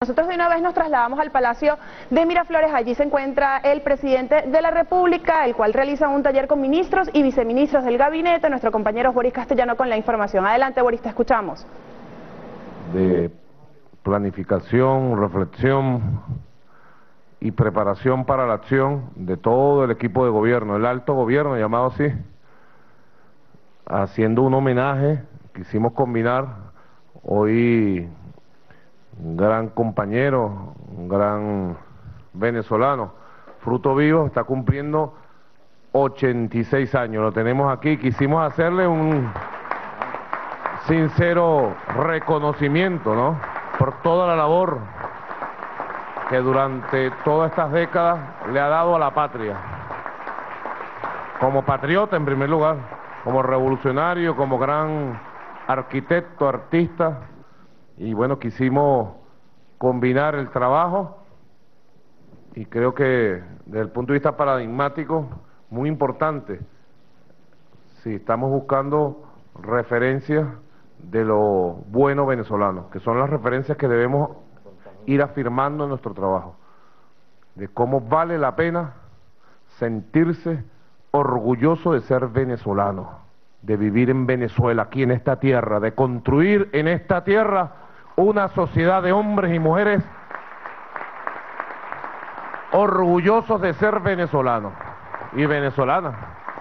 Nosotros de una vez nos trasladamos al Palacio de Miraflores. Allí se encuentra el presidente de la República, el cual realiza un taller con ministros y viceministros del gabinete. Nuestro compañero Boris Castellano con la información. Adelante, Boris, te escuchamos. De planificación, reflexión y preparación para la acción de todo el equipo de gobierno, el alto gobierno llamado así, haciendo un homenaje. Quisimos combinar hoy un gran compañero, un gran venezolano, Fruto Vivo, está cumpliendo 86 años, lo tenemos aquí. Quisimos hacerle un sincero reconocimiento, ¿no?, por toda la labor que durante todas estas décadas le ha dado a la patria, como patriota en primer lugar, como revolucionario, como gran arquitecto, artista. Y bueno, quisimos combinar el trabajo y creo que desde el punto de vista paradigmático, muy importante, si estamos buscando referencias de lo bueno venezolano, que son las referencias que debemos ir afirmando en nuestro trabajo, de cómo vale la pena sentirse orgulloso de ser venezolano, de vivir en Venezuela, aquí en esta tierra, de construir en esta tierra una sociedad de hombres y mujeres orgullosos de ser venezolanos y venezolanas.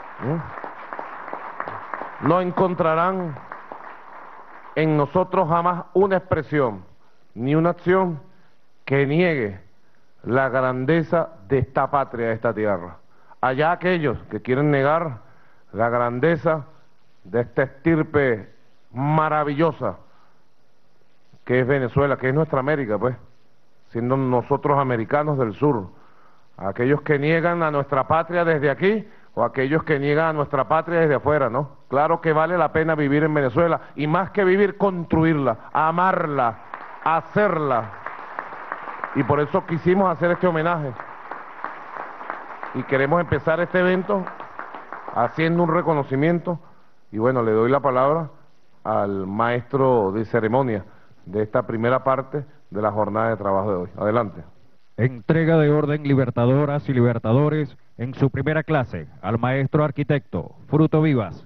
No encontrarán en nosotros jamás una expresión ni una acción que niegue la grandeza de esta patria, de esta tierra. Allá aquellos que quieren negar la grandeza de esta estirpe maravillosa que es Venezuela, que es nuestra América, pues, siendo nosotros americanos del sur. Aquellos que niegan a nuestra patria desde aquí, o aquellos que niegan a nuestra patria desde afuera, ¿no? Claro que vale la pena vivir en Venezuela, y más que vivir, construirla, amarla, hacerla. Y por eso quisimos hacer este homenaje. Y queremos empezar este evento haciendo un reconocimiento. Y bueno, le doy la palabra al maestro de ceremonia de esta primera parte de la jornada de trabajo de hoy. Adelante. Entrega de orden libertadoras y libertadores en su primera clase al maestro arquitecto Fruto Vivas.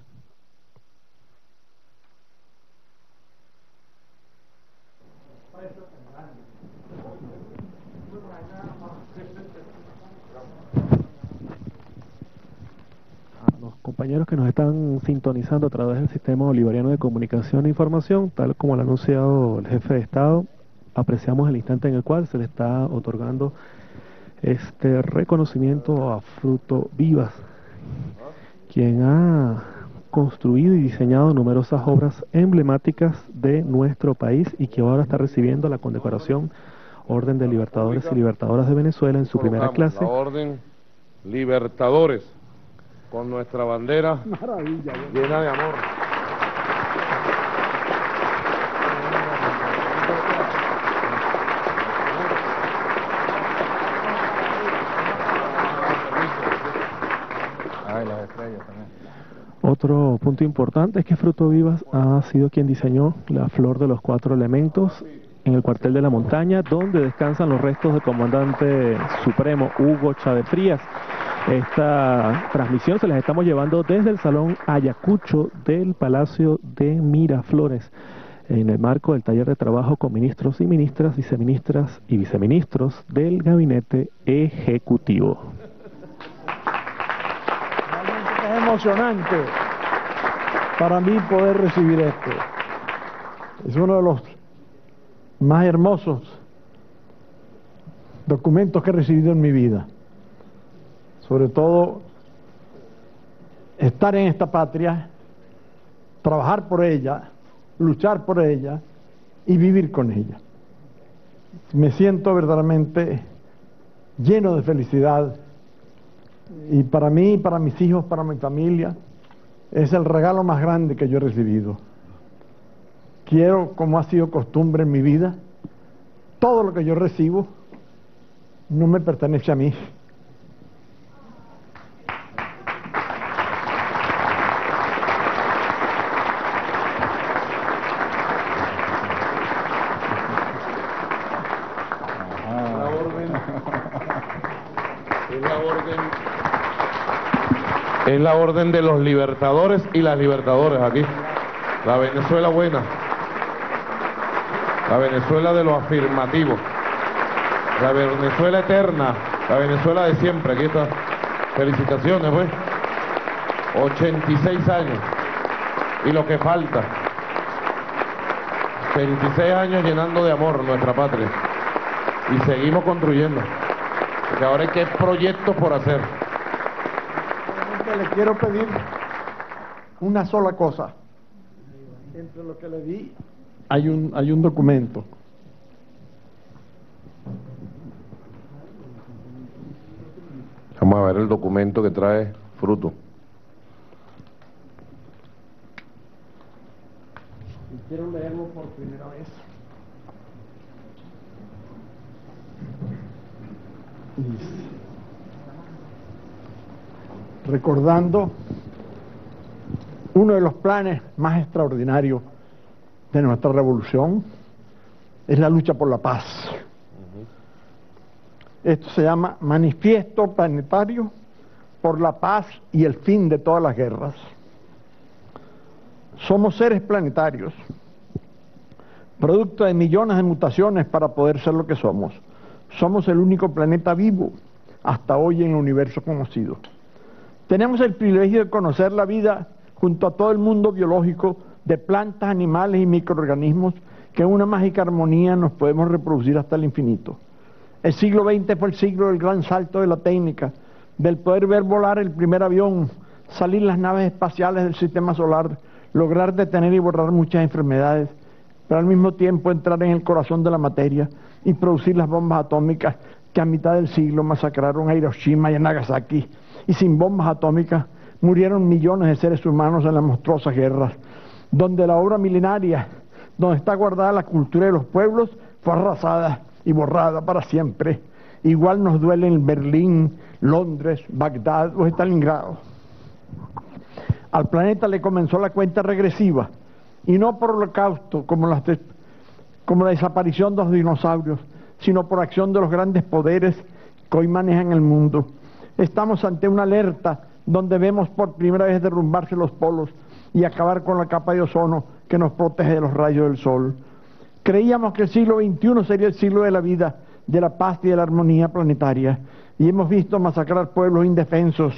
A los compañeros que nos están sintonizando a través del Sistema Bolivariano de Comunicación e Información, tal como lo ha anunciado el jefe de Estado, apreciamos el instante en el cual se le está otorgando este reconocimiento a Fruto Vivas, quien ha construido y diseñado numerosas obras emblemáticas de nuestro país y que ahora está recibiendo la condecoración Orden de Libertadores y Libertadoras de Venezuela en su primera clase. La Orden Libertadores, con nuestra bandera llena de amor. Otro punto importante es que Fruto Vivas ha sido quien diseñó la Flor de los Cuatro Elementos en el cuartel de la montaña, donde descansan los restos del comandante supremo Hugo Chávez Frías. Esta transmisión se las estamos llevando desde el Salón Ayacucho del Palacio de Miraflores, en el marco del taller de trabajo con ministros y ministras, viceministras y viceministros del Gabinete Ejecutivo. Es emocionante para mí poder recibir esto. Es uno de los más hermosos documentos que he recibido en mi vida. Sobre todo, estar en esta patria, trabajar por ella, luchar por ella y vivir con ella. Me siento verdaderamente lleno de felicidad. Y para mí, para mis hijos, para mi familia, es el regalo más grande que yo he recibido. Quiero, como ha sido costumbre en mi vida, todo lo que yo recibo no me pertenece a mí. Es la orden de los libertadores y las libertadoras aquí. La Venezuela buena. La Venezuela de los afirmativos. La Venezuela eterna. La Venezuela de siempre. Aquí está. Felicitaciones, pues. 86 años. Y lo que falta. 26 años llenando de amor nuestra patria. Y seguimos construyendo. Porque ahora hay que proyectos por hacer. Le quiero pedir una sola cosa. Entre lo que le di hay un documento. Vamos a ver el documento que trae Fruto. Y quiero leerlo por primera vez. Dice, recordando uno de los planes más extraordinarios de nuestra revolución, es la lucha por la paz. Esto se llama Manifiesto Planetario por la Paz y el Fin de Todas las Guerras. Somos seres planetarios, producto de millones de mutaciones para poder ser lo que somos. Somos el único planeta vivo hasta hoy en el universo conocido. Tenemos el privilegio de conocer la vida junto a todo el mundo biológico de plantas, animales y microorganismos que en una mágica armonía nos podemos reproducir hasta el infinito. El siglo XX fue el siglo del gran salto de la técnica, del poder ver volar el primer avión, salir las naves espaciales del sistema solar, lograr detener y borrar muchas enfermedades, pero al mismo tiempo entrar en el corazón de la materia y producir las bombas atómicas que a mitad del siglo masacraron a Hiroshima y a Nagasaki, y sin bombas atómicas murieron millones de seres humanos en las monstruosas guerras, donde la obra milenaria, donde está guardada la cultura de los pueblos, fue arrasada y borrada para siempre. Igual nos duele en Berlín, Londres, Bagdad o Stalingrado. Al planeta le comenzó la cuenta regresiva, y no por holocausto como la desaparición de los dinosaurios, sino por acción de los grandes poderes que hoy manejan el mundo. Estamos ante una alerta donde vemos por primera vez derrumbarse los polos y acabar con la capa de ozono que nos protege de los rayos del sol. Creíamos que el siglo XXI sería el siglo de la vida, de la paz y de la armonía planetaria, y hemos visto masacrar pueblos indefensos.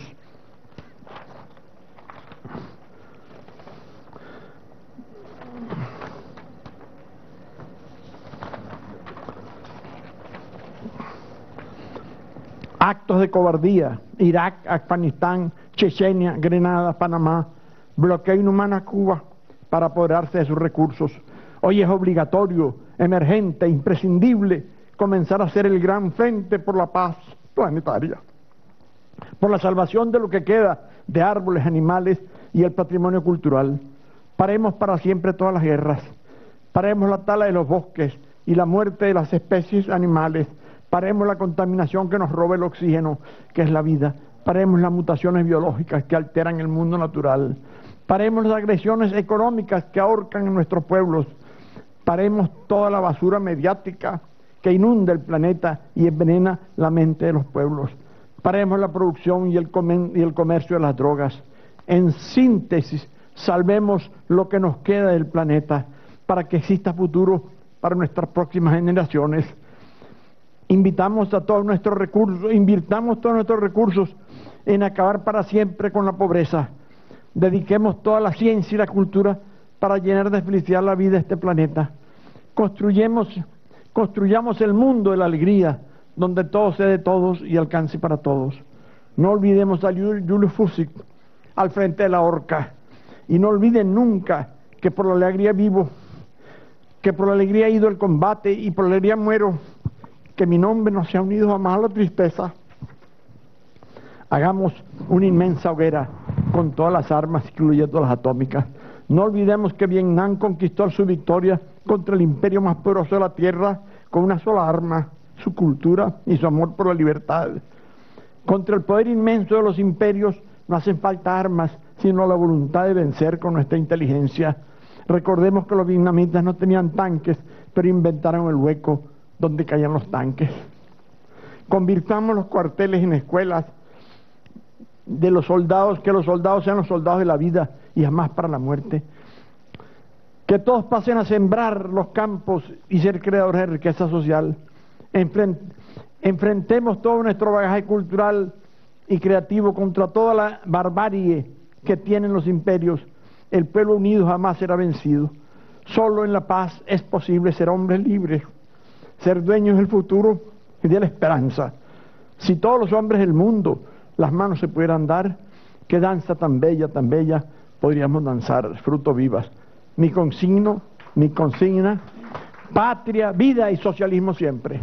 Actos de cobardía, Irak, Afganistán, Chechenia, Grenada, Panamá, bloqueo inhumano a Cuba para apoderarse de sus recursos. Hoy es obligatorio, emergente, imprescindible comenzar a hacer el gran frente por la paz planetaria, por la salvación de lo que queda de árboles, animales y el patrimonio cultural. Paremos para siempre todas las guerras, paremos la tala de los bosques y la muerte de las especies animales, paremos la contaminación que nos roba el oxígeno, que es la vida, paremos las mutaciones biológicas que alteran el mundo natural, paremos las agresiones económicas que ahorcan en nuestros pueblos, paremos toda la basura mediática que inunda el planeta y envenena la mente de los pueblos, paremos la producción y el comercio de las drogas. En síntesis, salvemos lo que nos queda del planeta para que exista futuro para nuestras próximas generaciones. Invitamos a todos nuestros recursos, invirtamos todos nuestros recursos en acabar para siempre con la pobreza. Dediquemos toda la ciencia y la cultura para llenar de felicidad la vida de este planeta. Construyamos el mundo de la alegría, donde todo sea de todos y alcance para todos. No olvidemos a Julius Fuchs al frente de la horca. Y no olviden nunca que por la alegría vivo, que por la alegría he ido al combate y por la alegría muero. Que mi nombre no sea unido jamás a la tristeza. Hagamos una inmensa hoguera con todas las armas, incluyendo las atómicas. No olvidemos que Vietnam conquistó su victoria contra el imperio más poderoso de la tierra con una sola arma, su cultura y su amor por la libertad. Contra el poder inmenso de los imperios no hacen falta armas, sino la voluntad de vencer con nuestra inteligencia. Recordemos que los vietnamitas no tenían tanques, pero inventaron el hueco donde caían los tanques. Convirtamos los cuarteles en escuelas de los soldados, que los soldados sean los soldados de la vida y jamás para la muerte. Que todos pasen a sembrar los campos y ser creadores de riqueza social. Enfrentemos todo nuestro bagaje cultural y creativo contra toda la barbarie que tienen los imperios. El pueblo unido jamás será vencido. Solo en la paz es posible ser hombres libres, ser dueños del futuro y de la esperanza. Si todos los hombres del mundo las manos se pudieran dar, qué danza tan bella podríamos danzar, Fruto Vivas. Mi consigna, patria, vida y socialismo siempre.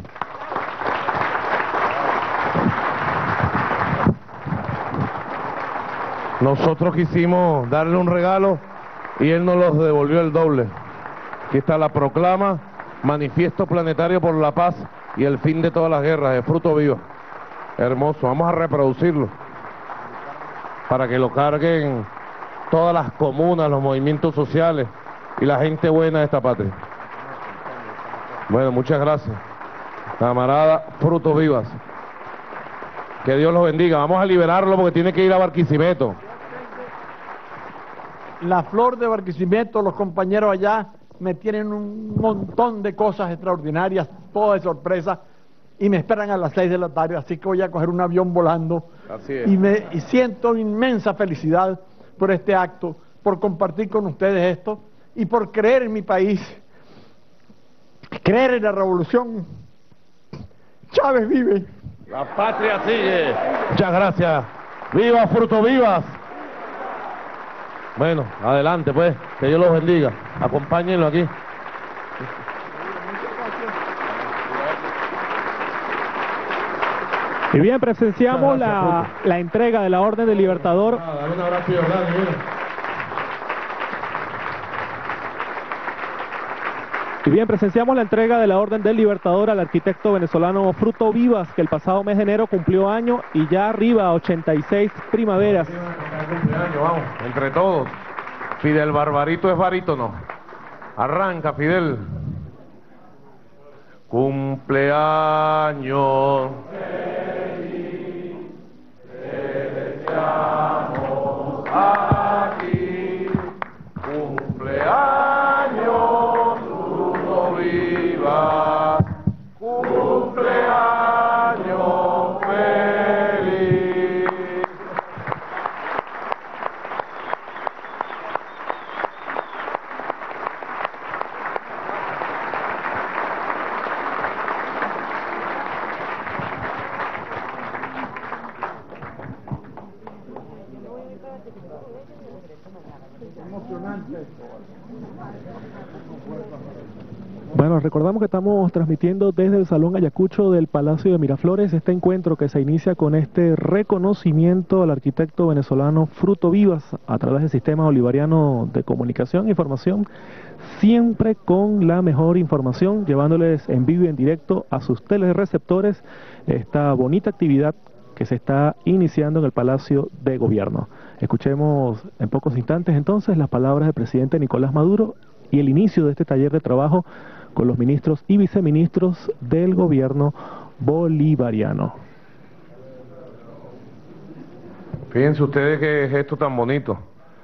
Nosotros quisimos darle un regalo y él nos los devolvió el doble. Aquí está la proclama, Manifiesto Planetario por la Paz y el Fin de Todas las Guerras, de Fruto Vivo. Hermoso, vamos a reproducirlo para que lo carguen todas las comunas, los movimientos sociales y la gente buena de esta patria. Bueno, muchas gracias, camarada Fruto Vivas. Que Dios los bendiga. Vamos a liberarlo porque tiene que ir a Barquisimeto. La flor de Barquisimeto, los compañeros allá me tienen un montón de cosas extraordinarias, todas de sorpresa, y me esperan a las 6 de la tarde, así que voy a coger un avión volando. Así es. Y siento inmensa felicidad por este acto, por compartir con ustedes esto, y por creer en mi país, creer en la revolución. Chávez vive. La patria sigue. Muchas gracias. ¡Viva Fruto Vivas! Bueno, adelante pues, que Dios los bendiga. Acompáñenlo aquí. Y bien, presenciamos la entrega de la Orden del Libertador. Dale un abrazo y verdad, Y bien, presenciamos la entrega de la Orden del Libertador al arquitecto venezolano Fruto Vivas, que el pasado mes de enero cumplió año y ya arriba a 86 primaveras. Vamos, entre todos. Fidel Barbarito es barítono. Arranca, Fidel. Cumpleaños. Feliz, te deseamos aquí. Cumpleaños, Fruto Vivas. Cumpleaños feliz. Bueno, recordamos que estamos transmitiendo desde el Salón Ayacucho del Palacio de Miraflores este encuentro que se inicia con este reconocimiento al arquitecto venezolano Fruto Vivas a través del Sistema Bolivariano de Comunicación e Información, siempre con la mejor información, llevándoles en vivo y en directo a sus telereceptores esta bonita actividad que se está iniciando en el Palacio de Gobierno. Escuchemos en pocos instantes entonces las palabras del presidente Nicolás Maduro y el inicio de este taller de trabajo con los ministros y viceministros del gobierno bolivariano. Fíjense ustedes qué gesto tan bonito.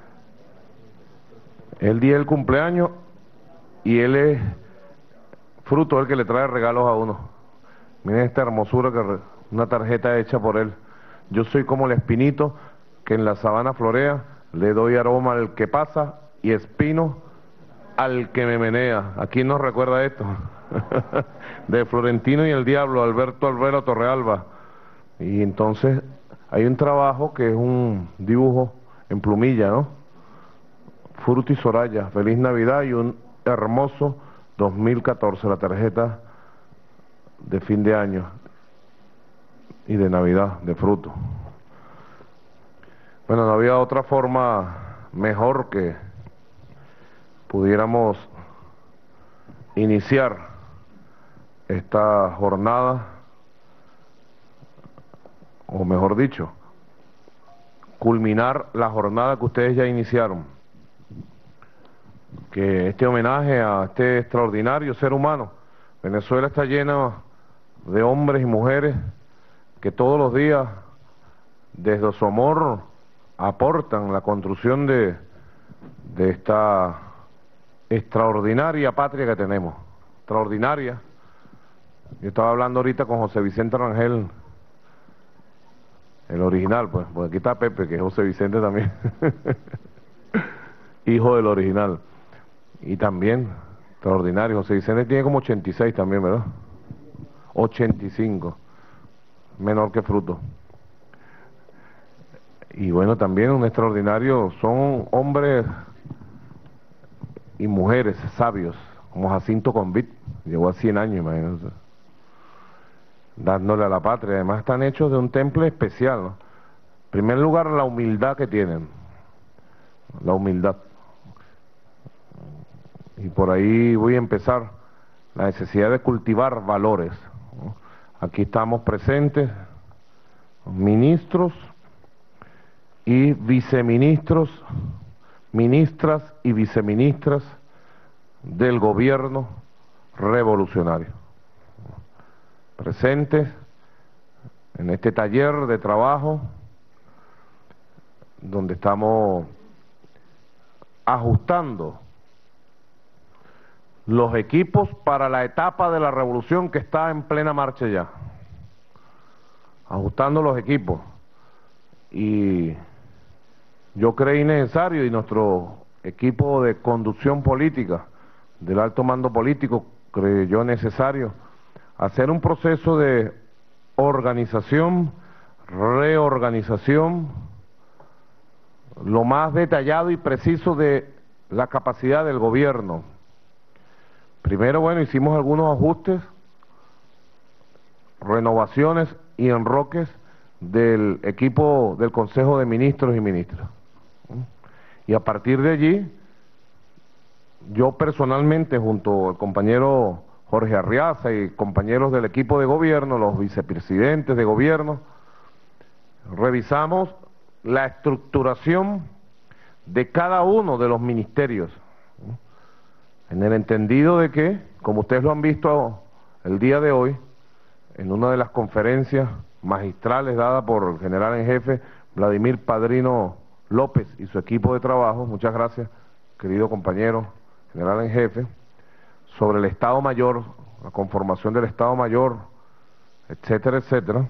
El día del cumpleaños y él es Fruto, el que le trae regalos a uno. Miren esta hermosura, una tarjeta hecha por él. Yo soy como el espinito que en la sabana florea, le doy aroma al que pasa y espino al que me menea. ¿A quién nos recuerda esto? De Florentino y el Diablo, Alberto Alvero Torrealba. Y entonces hay un trabajo que es un dibujo en plumilla, ¿no? Fruto y Soraya, feliz Navidad y un hermoso 2014, la tarjeta de fin de año y de Navidad, de Fruto. Bueno, no había otra forma mejor que pudiéramos iniciar esta jornada, o mejor dicho, culminar la jornada que ustedes ya iniciaron. Que este homenaje a este extraordinario ser humano. Venezuela está llena de hombres y mujeres que todos los días desde Somor aportan la construcción de esta extraordinaria patria que tenemos, extraordinaria. Yo estaba hablando ahorita con José Vicente Rangel, el original, pues aquí está Pepe, que es José Vicente también, hijo del original, y también extraordinario. José Vicente tiene como 86 también, ¿verdad? 85, menor que Fruto. Y bueno, también un extraordinario, son hombres y mujeres sabios, como Jacinto Convit, llegó a 100 años, imagínense, dándole a la patria. Además están hechos de un temple especial, ¿no? En primer lugar, la humildad que tienen, la humildad. Y por ahí voy a empezar, la necesidad de cultivar valores, ¿no? Aquí estamos presentes, ministros y viceministros, ministras y viceministras del gobierno revolucionario, presentes en este taller de trabajo donde estamos ajustando los equipos para la etapa de la revolución que está en plena marcha ya, ajustando los equipos. Y yo creí necesario, y nuestro equipo de conducción política del alto mando político creyó necesario, hacer un proceso de organización, reorganización, lo más detallado y preciso de la capacidad del gobierno. Primero, bueno, hicimos algunos ajustes, renovaciones y enroques del equipo del Consejo de Ministros y Ministras. Y a partir de allí, yo personalmente, junto al compañero Jorge Arriaza y compañeros del equipo de gobierno, los vicepresidentes de gobierno, revisamos la estructuración de cada uno de los ministerios, en el entendido de que, como ustedes lo han visto el día de hoy, en una de las conferencias magistrales dadas por el general en jefe Vladimir Padrino López y su equipo de trabajo, muchas gracias, querido compañero general en jefe, sobre el Estado Mayor, la conformación del Estado Mayor, etcétera, etcétera.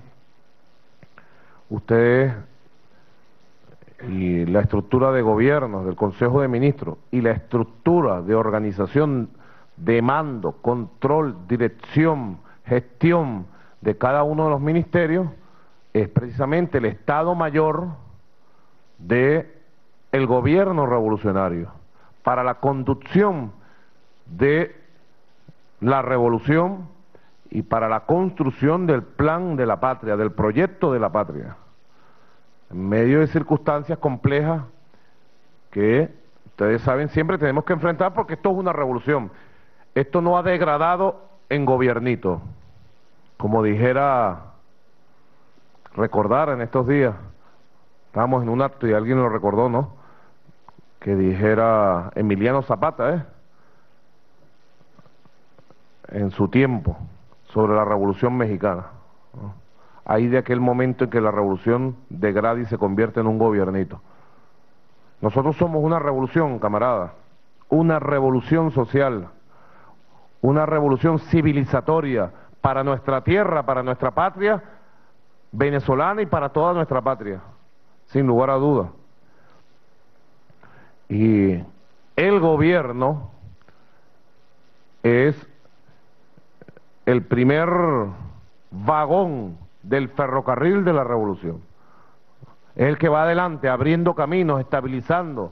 Ustedes y la estructura de gobierno del Consejo de Ministros y la estructura de organización de mando, control, dirección, gestión de cada uno de los ministerios es precisamente el Estado Mayor de el gobierno revolucionario para la conducción de la revolución y para la construcción del plan de la patria, del proyecto de la patria, en medio de circunstancias complejas que ustedes saben siempre tenemos que enfrentar, porque esto es una revolución. Esto no ha degradado en gobiernito, como dijera, recordar en estos días, estábamos en un acto y alguien lo recordó, ¿no?, que dijera Emiliano Zapata, en su tiempo, sobre la Revolución Mexicana, ¿no? Ahí de aquel momento en que la revolución degrada y se convierte en un gobiernito. Nosotros somos una revolución, camarada, una revolución social, una revolución civilizatoria para nuestra tierra, para nuestra patria venezolana y para toda nuestra patria, sin lugar a duda. Y el gobierno es el primer vagón del ferrocarril de la revolución. Es el que va adelante, abriendo caminos, estabilizando,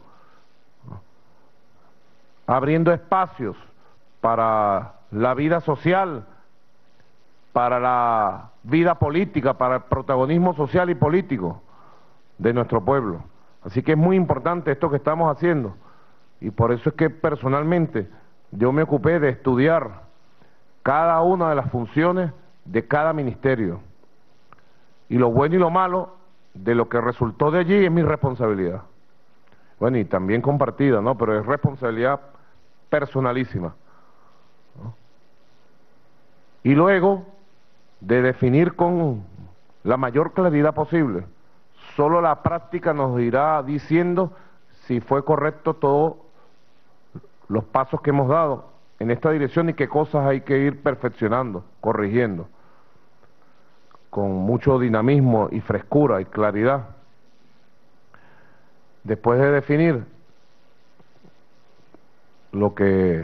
abriendo espacios para la vida social, para la vida política, para el protagonismo social y político de nuestro pueblo. Así que es muy importante esto que estamos haciendo, y por eso es que personalmente yo me ocupé de estudiar cada una de las funciones de cada ministerio, y lo bueno y lo malo de lo que resultó de allí es mi responsabilidad. Bueno, y también compartida, ¿no?, pero es responsabilidad personalísima, ¿no? Y luego de definir con la mayor claridad posible. Solo la práctica nos irá diciendo si fue correcto todos los pasos que hemos dado en esta dirección y qué cosas hay que ir perfeccionando, corrigiendo, con mucho dinamismo y frescura y claridad. Después de definir lo que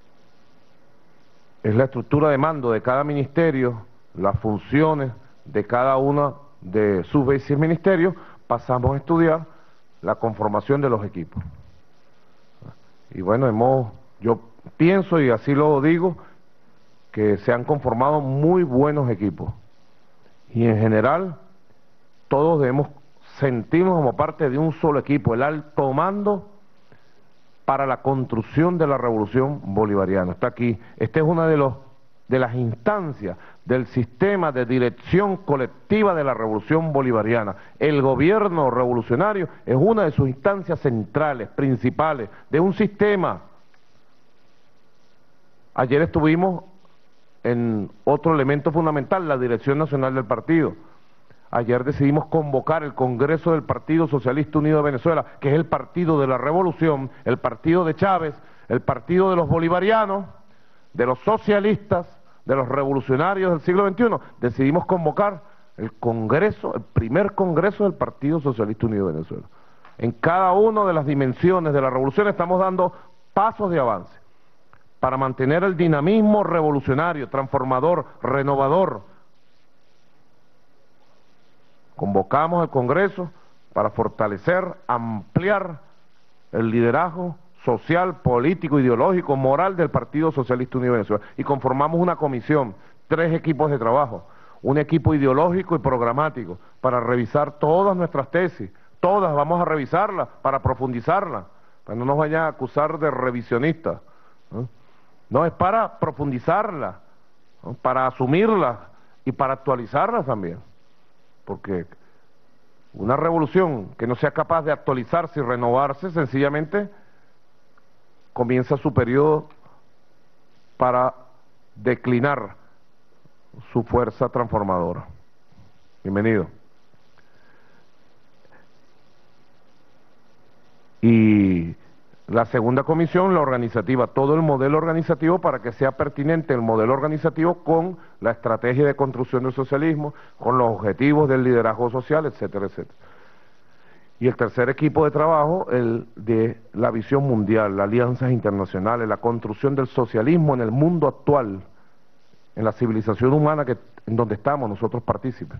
es la estructura de mando de cada ministerio, las funciones de cada uno de sus viceministerios, pasamos a estudiar la conformación de los equipos. Y bueno, yo pienso, y así lo digo, que se han conformado muy buenos equipos. Y en general, todos debemos sentirnos como parte de un solo equipo, el alto mando para la construcción de la revolución bolivariana. Está aquí. Esta es una de las instancias del sistema de dirección colectiva de la revolución bolivariana. El gobierno revolucionario es una de sus instancias centrales, principales, de un sistema. Ayer estuvimos en otro elemento fundamental, la dirección nacional del partido. Ayer decidimos convocar el Congreso del Partido Socialista Unido de Venezuela, que es el partido de la revolución, el partido de Chávez, el partido de los bolivarianos, de los socialistas, de los revolucionarios del siglo XXI. Decidimos convocar el Congreso, el primer Congreso del Partido Socialista Unido de Venezuela. En cada una de las dimensiones de la revolución estamos dando pasos de avance para mantener el dinamismo revolucionario, transformador, renovador. Convocamos al Congreso para fortalecer, ampliar el liderazgo social, político, ideológico, moral del Partido Socialista Unido de Venezuela. Y conformamos una comisión, 3 equipos de trabajo, un equipo ideológico y programático para revisar todas nuestras tesis, todas vamos a revisarlas para profundizarlas, para no nos vayan a acusar de revisionistas, ¿no? No, es para profundizarlas, ¿no? Para asumirlas y para actualizarlas también. Porque una revolución que no sea capaz de actualizarse y renovarse, sencillamente comienza su periodo para declinar su fuerza transformadora. Bienvenido. Y la segunda comisión, la organizativa, todo el modelo organizativo para que sea pertinente el modelo organizativo con la estrategia de construcción del socialismo, con los objetivos del liderazgo social, etcétera, etcétera. Y el tercer equipo de trabajo, el de la visión mundial, las alianzas internacionales, la construcción del socialismo en el mundo actual, en la civilización humana en donde estamos nosotros partícipes.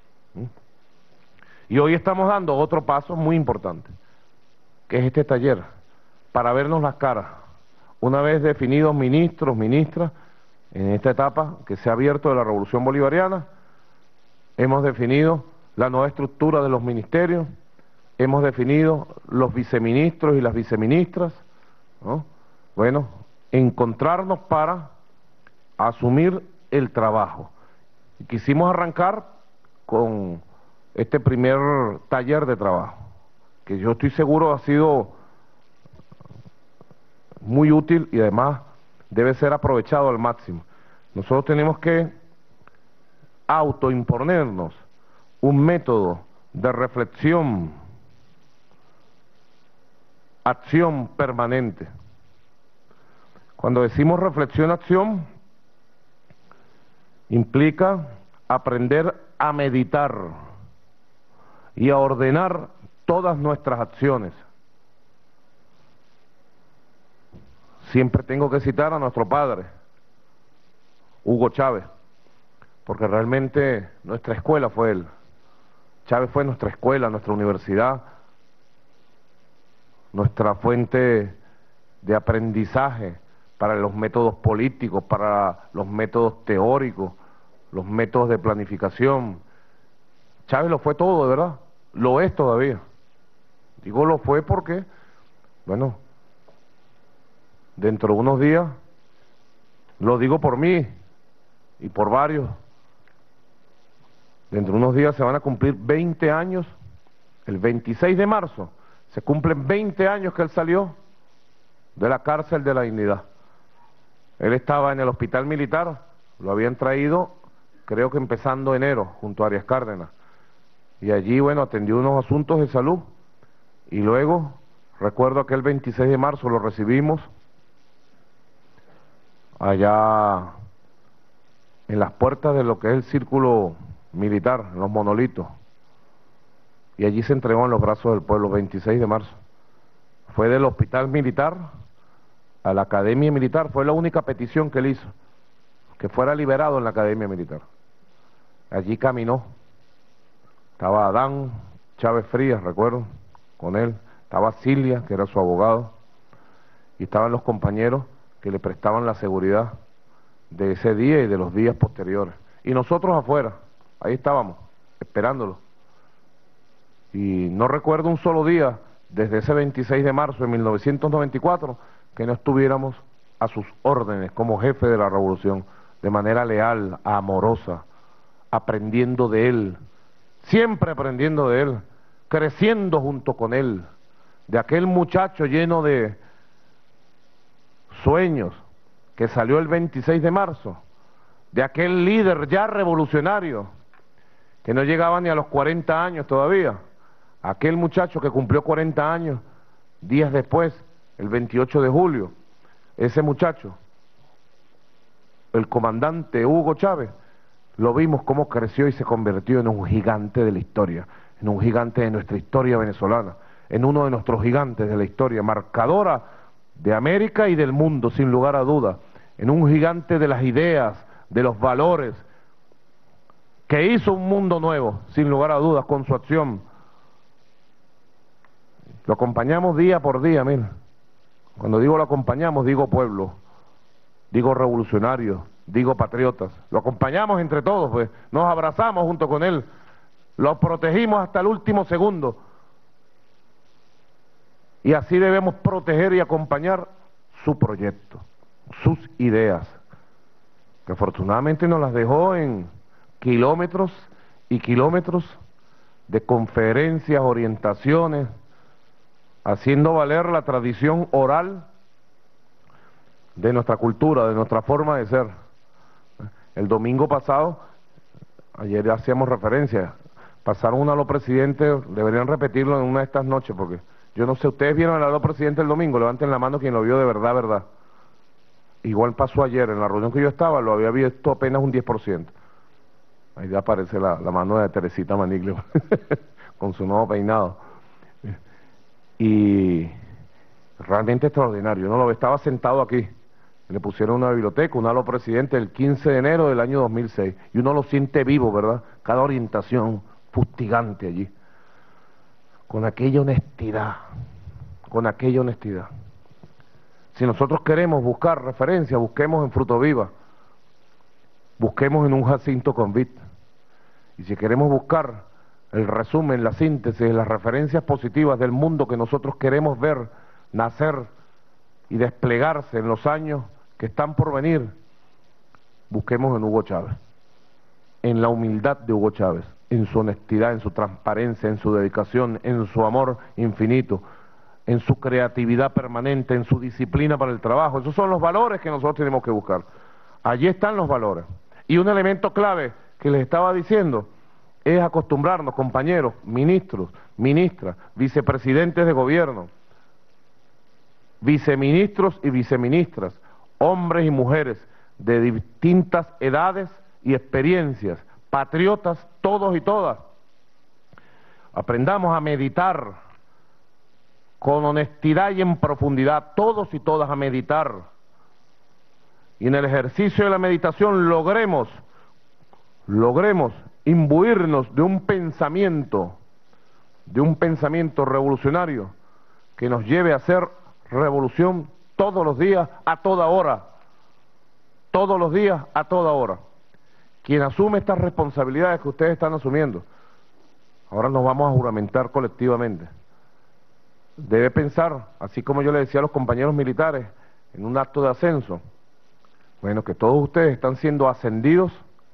Y hoy estamos dando otro paso muy importante, que es este taller, para vernos las caras, una vez definidos ministros, ministras, en esta etapa que se ha abierto de la revolución bolivariana. Hemos definido la nueva estructura de los ministerios, hemos definido los viceministros y las viceministras, ¿no? Bueno, encontrarnos para asumir el trabajo. Y quisimos arrancar con este primer taller de trabajo, que yo estoy seguro ha sido muy útil y además debe ser aprovechado al máximo. Nosotros tenemos que autoimponernos un método de reflexión, acción permanente. Cuando decimos reflexión, acción, implica aprender a meditar y a ordenar todas nuestras acciones. Siempre tengo que citar a nuestro padre, Hugo Chávez, porque realmente nuestra escuela fue él. Chávez fue nuestra escuela, nuestra universidad, nuestra fuente de aprendizaje para los métodos políticos, para los métodos teóricos, los métodos de planificación. Chávez lo fue todo, de verdad, lo es todavía. Digo lo fue porque, bueno, dentro de unos días, lo digo por mí y por varios, dentro de unos días se van a cumplir 20 años, el 26 de marzo, se cumplen 20 años que él salió de la cárcel de la Dignidad. Él estaba en el hospital militar, lo habían traído creo que empezando enero, junto a Arias Cárdenas. Y allí, bueno, atendió unos asuntos de salud. Y luego, recuerdo aquel 26 de marzo, lo recibimos allá en las puertas de lo que es el círculo militar, en los monolitos. Y allí se entregó en los brazos del pueblo, 26 de marzo. Fue del hospital militar a la academia militar, fue la única petición que él hizo, que fuera liberado en la academia militar. Allí caminó, estaba Adán Chávez Frías, recuerdo, con él, estaba Cilia, que era su abogado, y estaban los compañeros que le prestaban la seguridad de ese día y de los días posteriores. Y nosotros afuera, ahí estábamos, esperándolo. Y no recuerdo un solo día, desde ese 26 de marzo de 1994, que no estuviéramos a sus órdenes como jefe de la revolución, de manera leal, amorosa, aprendiendo de él, siempre aprendiendo de él, creciendo junto con él, de aquel muchacho lleno de sueños que salió el 26 de marzo, de aquel líder ya revolucionario que no llegaba ni a los 40 años todavía, aquel muchacho que cumplió 40 años días después, el 28 de julio, ese muchacho, el comandante Hugo Chávez, lo vimos cómo creció y se convirtió en un gigante de la historia, en un gigante de nuestra historia venezolana, en uno de nuestros gigantes de la historia, marcadora de América y del mundo, sin lugar a dudas, en un gigante de las ideas, de los valores, que hizo un mundo nuevo, sin lugar a dudas, con su acción. Lo acompañamos día por día, mira. Cuando digo lo acompañamos, digo pueblo, digo revolucionarios, digo patriotas. Lo acompañamos entre todos, pues, nos abrazamos junto con él, lo protegimos hasta el último segundo. Y así debemos proteger y acompañar su proyecto, sus ideas, que afortunadamente nos las dejó en kilómetros y kilómetros de conferencias, orientaciones, haciendo valer la tradición oral de nuestra cultura, de nuestra forma de ser. El domingo pasado, ayer hacíamos referencia, pasaron un aló presidente, deberían repetirlo en una de estas noches, porque yo no sé, ¿ustedes vieron el aló presidente el domingo? Levanten la mano quien lo vio de verdad, verdad. Igual pasó ayer, en la reunión que yo estaba, lo había visto apenas un 10%. Ahí aparece la mano de Teresita Maniglio, con su nuevo peinado. Y realmente extraordinario, ¿no? Lo estaba sentado aquí, le pusieron una biblioteca, un aló presidente el 15 de enero del año 2006, y uno lo siente vivo, ¿verdad? Cada orientación fustigante allí, con aquella honestidad, con aquella honestidad. Si nosotros queremos buscar referencia, busquemos en Fruto Viva, busquemos en un Jacinto Convit, y si queremos buscar el resumen, la síntesis, las referencias positivas del mundo que nosotros queremos ver nacer y desplegarse en los años que están por venir, busquemos en Hugo Chávez, en la humildad de Hugo Chávez, en su honestidad, en su transparencia, en su dedicación, en su amor infinito, en su creatividad permanente, en su disciplina para el trabajo. Esos son los valores que nosotros tenemos que buscar. Allí están los valores. Y un elemento clave que les estaba diciendo es acostumbrarnos, compañeros, ministros, ministras, vicepresidentes de gobierno, viceministros y viceministras, hombres y mujeres de distintas edades y experiencias, patriotas todos y todas. Aprendamos a meditar con honestidad y en profundidad, todos y todas a meditar. Y en el ejercicio de la meditación logremos imbuirnos de un pensamiento revolucionario que nos lleve a hacer revolución todos los días, a toda hora. Todos los días, a toda hora. Quien asume estas responsabilidades que ustedes están asumiendo, ahora nos vamos a juramentar colectivamente. Debe pensar, así como yo le decía a los compañeros militares, en un acto de ascenso, bueno, que todos ustedes están siendo ascendidos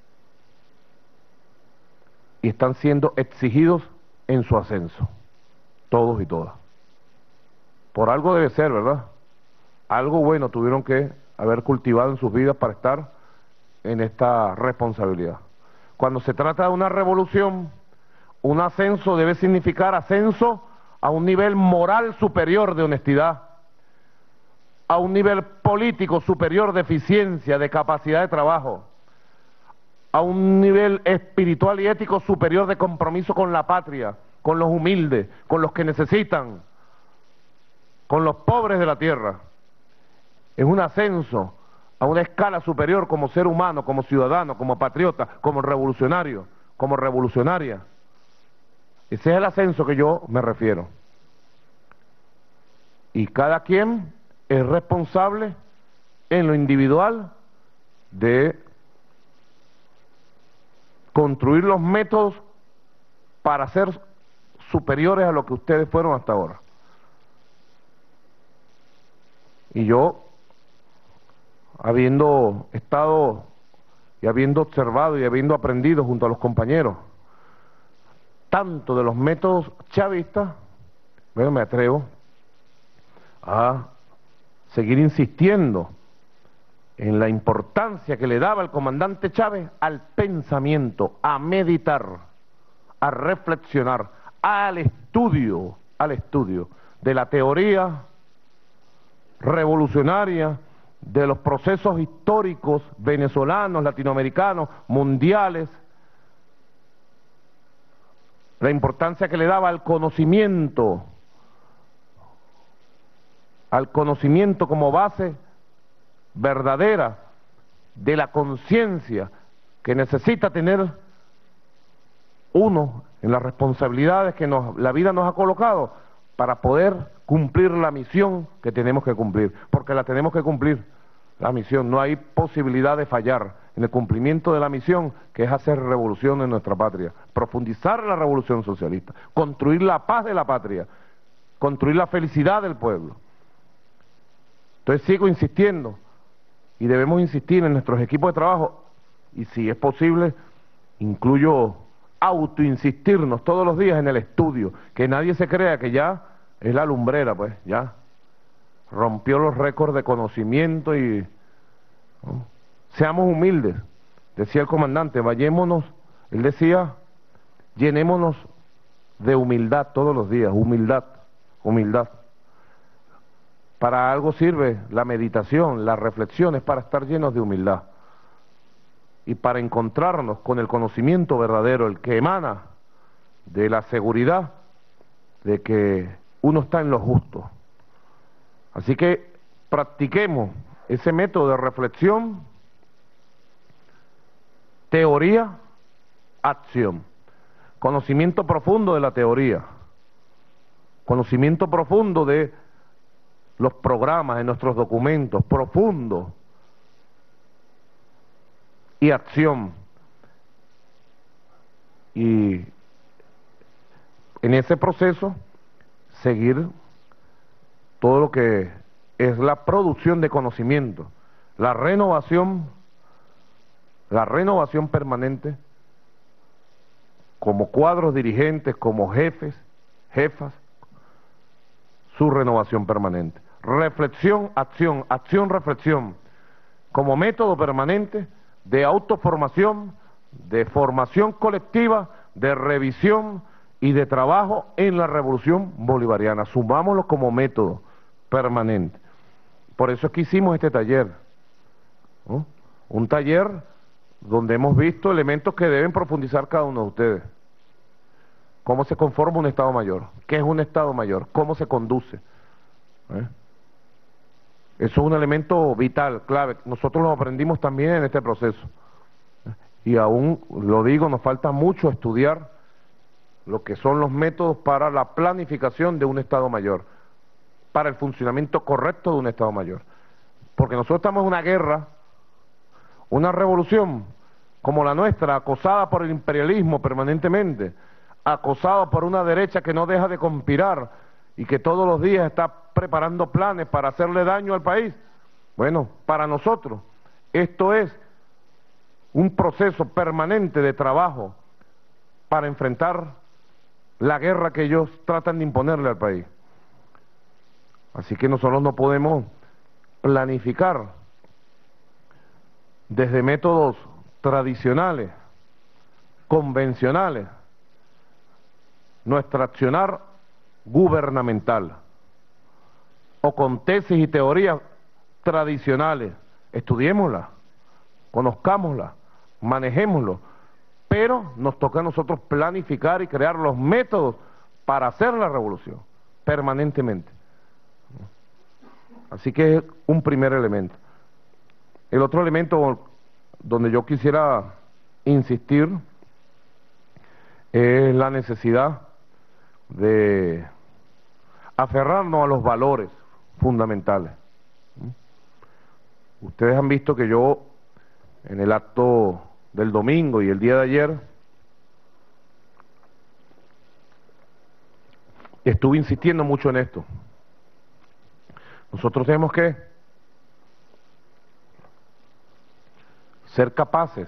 y están siendo exigidos en su ascenso, todos y todas. Por algo debe ser, ¿verdad? Algo bueno tuvieron que haber cultivado en sus vidas para estar en esta responsabilidad. Cuando se trata de una revolución, un ascenso debe significar ascenso a un nivel moral superior de honestidad, a un nivel político superior de eficiencia, de capacidad de trabajo, a un nivel espiritual y ético superior de compromiso con la patria, con los humildes, con los que necesitan, con los pobres de la tierra. Es un ascenso a una escala superior como ser humano, como ciudadano, como patriota, como revolucionario, como revolucionaria. Ese es el ascenso que yo me refiero. Y cada quien es responsable en lo individual de construir los métodos para ser superiores a lo que ustedes fueron hasta ahora. Y yo, habiendo estado y habiendo observado y habiendo aprendido junto a los compañeros tanto de los métodos chavistas, bueno, me atrevo a seguir insistiendo en la importancia que le daba el comandante Chávez al pensamiento, a meditar, a reflexionar, al estudio de la teoría revolucionaria, de los procesos históricos venezolanos, latinoamericanos, mundiales, la importancia que le daba al conocimiento como base verdadera de la conciencia que necesita tener uno en las responsabilidades que la vida nos ha colocado para poder cumplir la misión que tenemos que cumplir, porque la tenemos que cumplir, la misión, no hay posibilidad de fallar en el cumplimiento de la misión, que es hacer revolución en nuestra patria, profundizar la revolución socialista, construir la paz de la patria, construir la felicidad del pueblo. Entonces sigo insistiendo, y debemos insistir en nuestros equipos de trabajo, y si es posible, incluyo autoinsistirnos todos los días en el estudio, que nadie se crea que ya es la lumbrera, pues, ya rompió los récords de conocimiento y... ¿no? Seamos humildes, decía el comandante, vayémonos, él decía, llenémonos de humildad todos los días, humildad. Para algo sirve la meditación, la reflexión, es para estar llenos de humildad y para encontrarnos con el conocimiento verdadero, el que emana de la seguridad de que uno está en lo justo. Así que practiquemos ese método de reflexión, teoría, acción, conocimiento profundo de la teoría, conocimiento profundo de los programas, de nuestros documentos, profundo, y acción. Y en ese proceso seguir todo lo que es la producción de conocimiento, la renovación permanente, como cuadros dirigentes, como jefes, jefas, su renovación permanente. Reflexión, acción, acción, reflexión, como método permanente de autoformación, de formación colectiva, de revisión y de trabajo en la revolución bolivariana. Sumámoslo como método permanente. Por eso es que hicimos este taller, ¿no? Un taller donde hemos visto elementos que deben profundizar cada uno de ustedes. ¿Cómo se conforma un Estado Mayor? ¿Qué es un Estado Mayor? ¿Cómo se conduce? Eso es un elemento vital, clave. Nosotros lo aprendimos también en este proceso. Y aún, lo digo, nos falta mucho estudiar lo que son los métodos para la planificación de un Estado Mayor, para el funcionamiento correcto de un Estado Mayor. Porque nosotros estamos en una guerra, una revolución como la nuestra, acosada por el imperialismo permanentemente, acosada por una derecha que no deja de conspirar y que todos los días está preparando planes para hacerle daño al país. Bueno, para nosotros esto es un proceso permanente de trabajo para enfrentar la guerra que ellos tratan de imponerle al país. Así que nosotros no podemos planificar desde métodos tradicionales, convencionales, nuestro accionar gubernamental, o con tesis y teorías tradicionales, estudiémoslas, conozcámoslas, manejémoslo, pero nos toca a nosotros planificar y crear los métodos para hacer la revolución permanentemente. Así que es un primer elemento. El otro elemento donde yo quisiera insistir es la necesidad de aferrarnos a los valores fundamentales. Ustedes han visto que yo en el acto del domingo y el día de ayer estuve insistiendo mucho en esto. Nosotros tenemos que ser capaces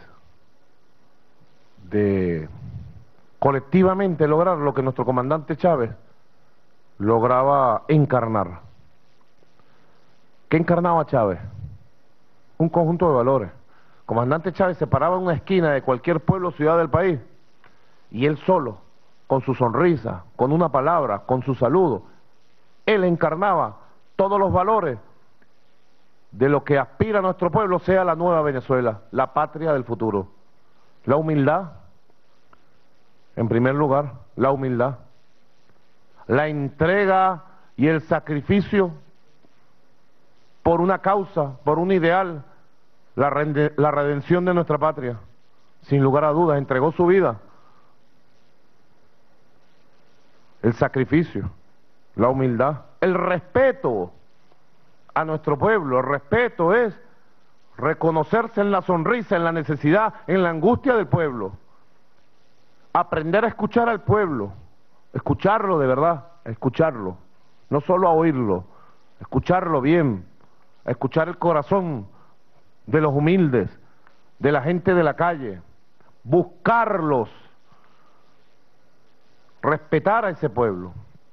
de colectivamente lograr lo que nuestro comandante Chávez lograba encarnar. ¿Qué encarnaba Chávez? Un conjunto de valores. Comandante Chávez se paraba en una esquina de cualquier pueblo o ciudad del país y él solo, con su sonrisa, con una palabra, con su saludo, él encarnaba todos los valores de lo que aspira nuestro pueblo sea la nueva Venezuela, la patria del futuro. La humildad, en primer lugar, la humildad, la entrega y el sacrificio por una causa, por un ideal, la redención de nuestra patria. Sin lugar a dudas, entregó su vida. El sacrificio, la humildad, el respeto a nuestro pueblo. El respeto es reconocerse en la sonrisa, en la necesidad, en la angustia del pueblo. Aprender a escuchar al pueblo, escucharlo de verdad, escucharlo, no solo a oírlo, escucharlo bien, a escuchar el corazón de los humildes, de la gente de la calle, buscarlos, respetar a ese pueblo,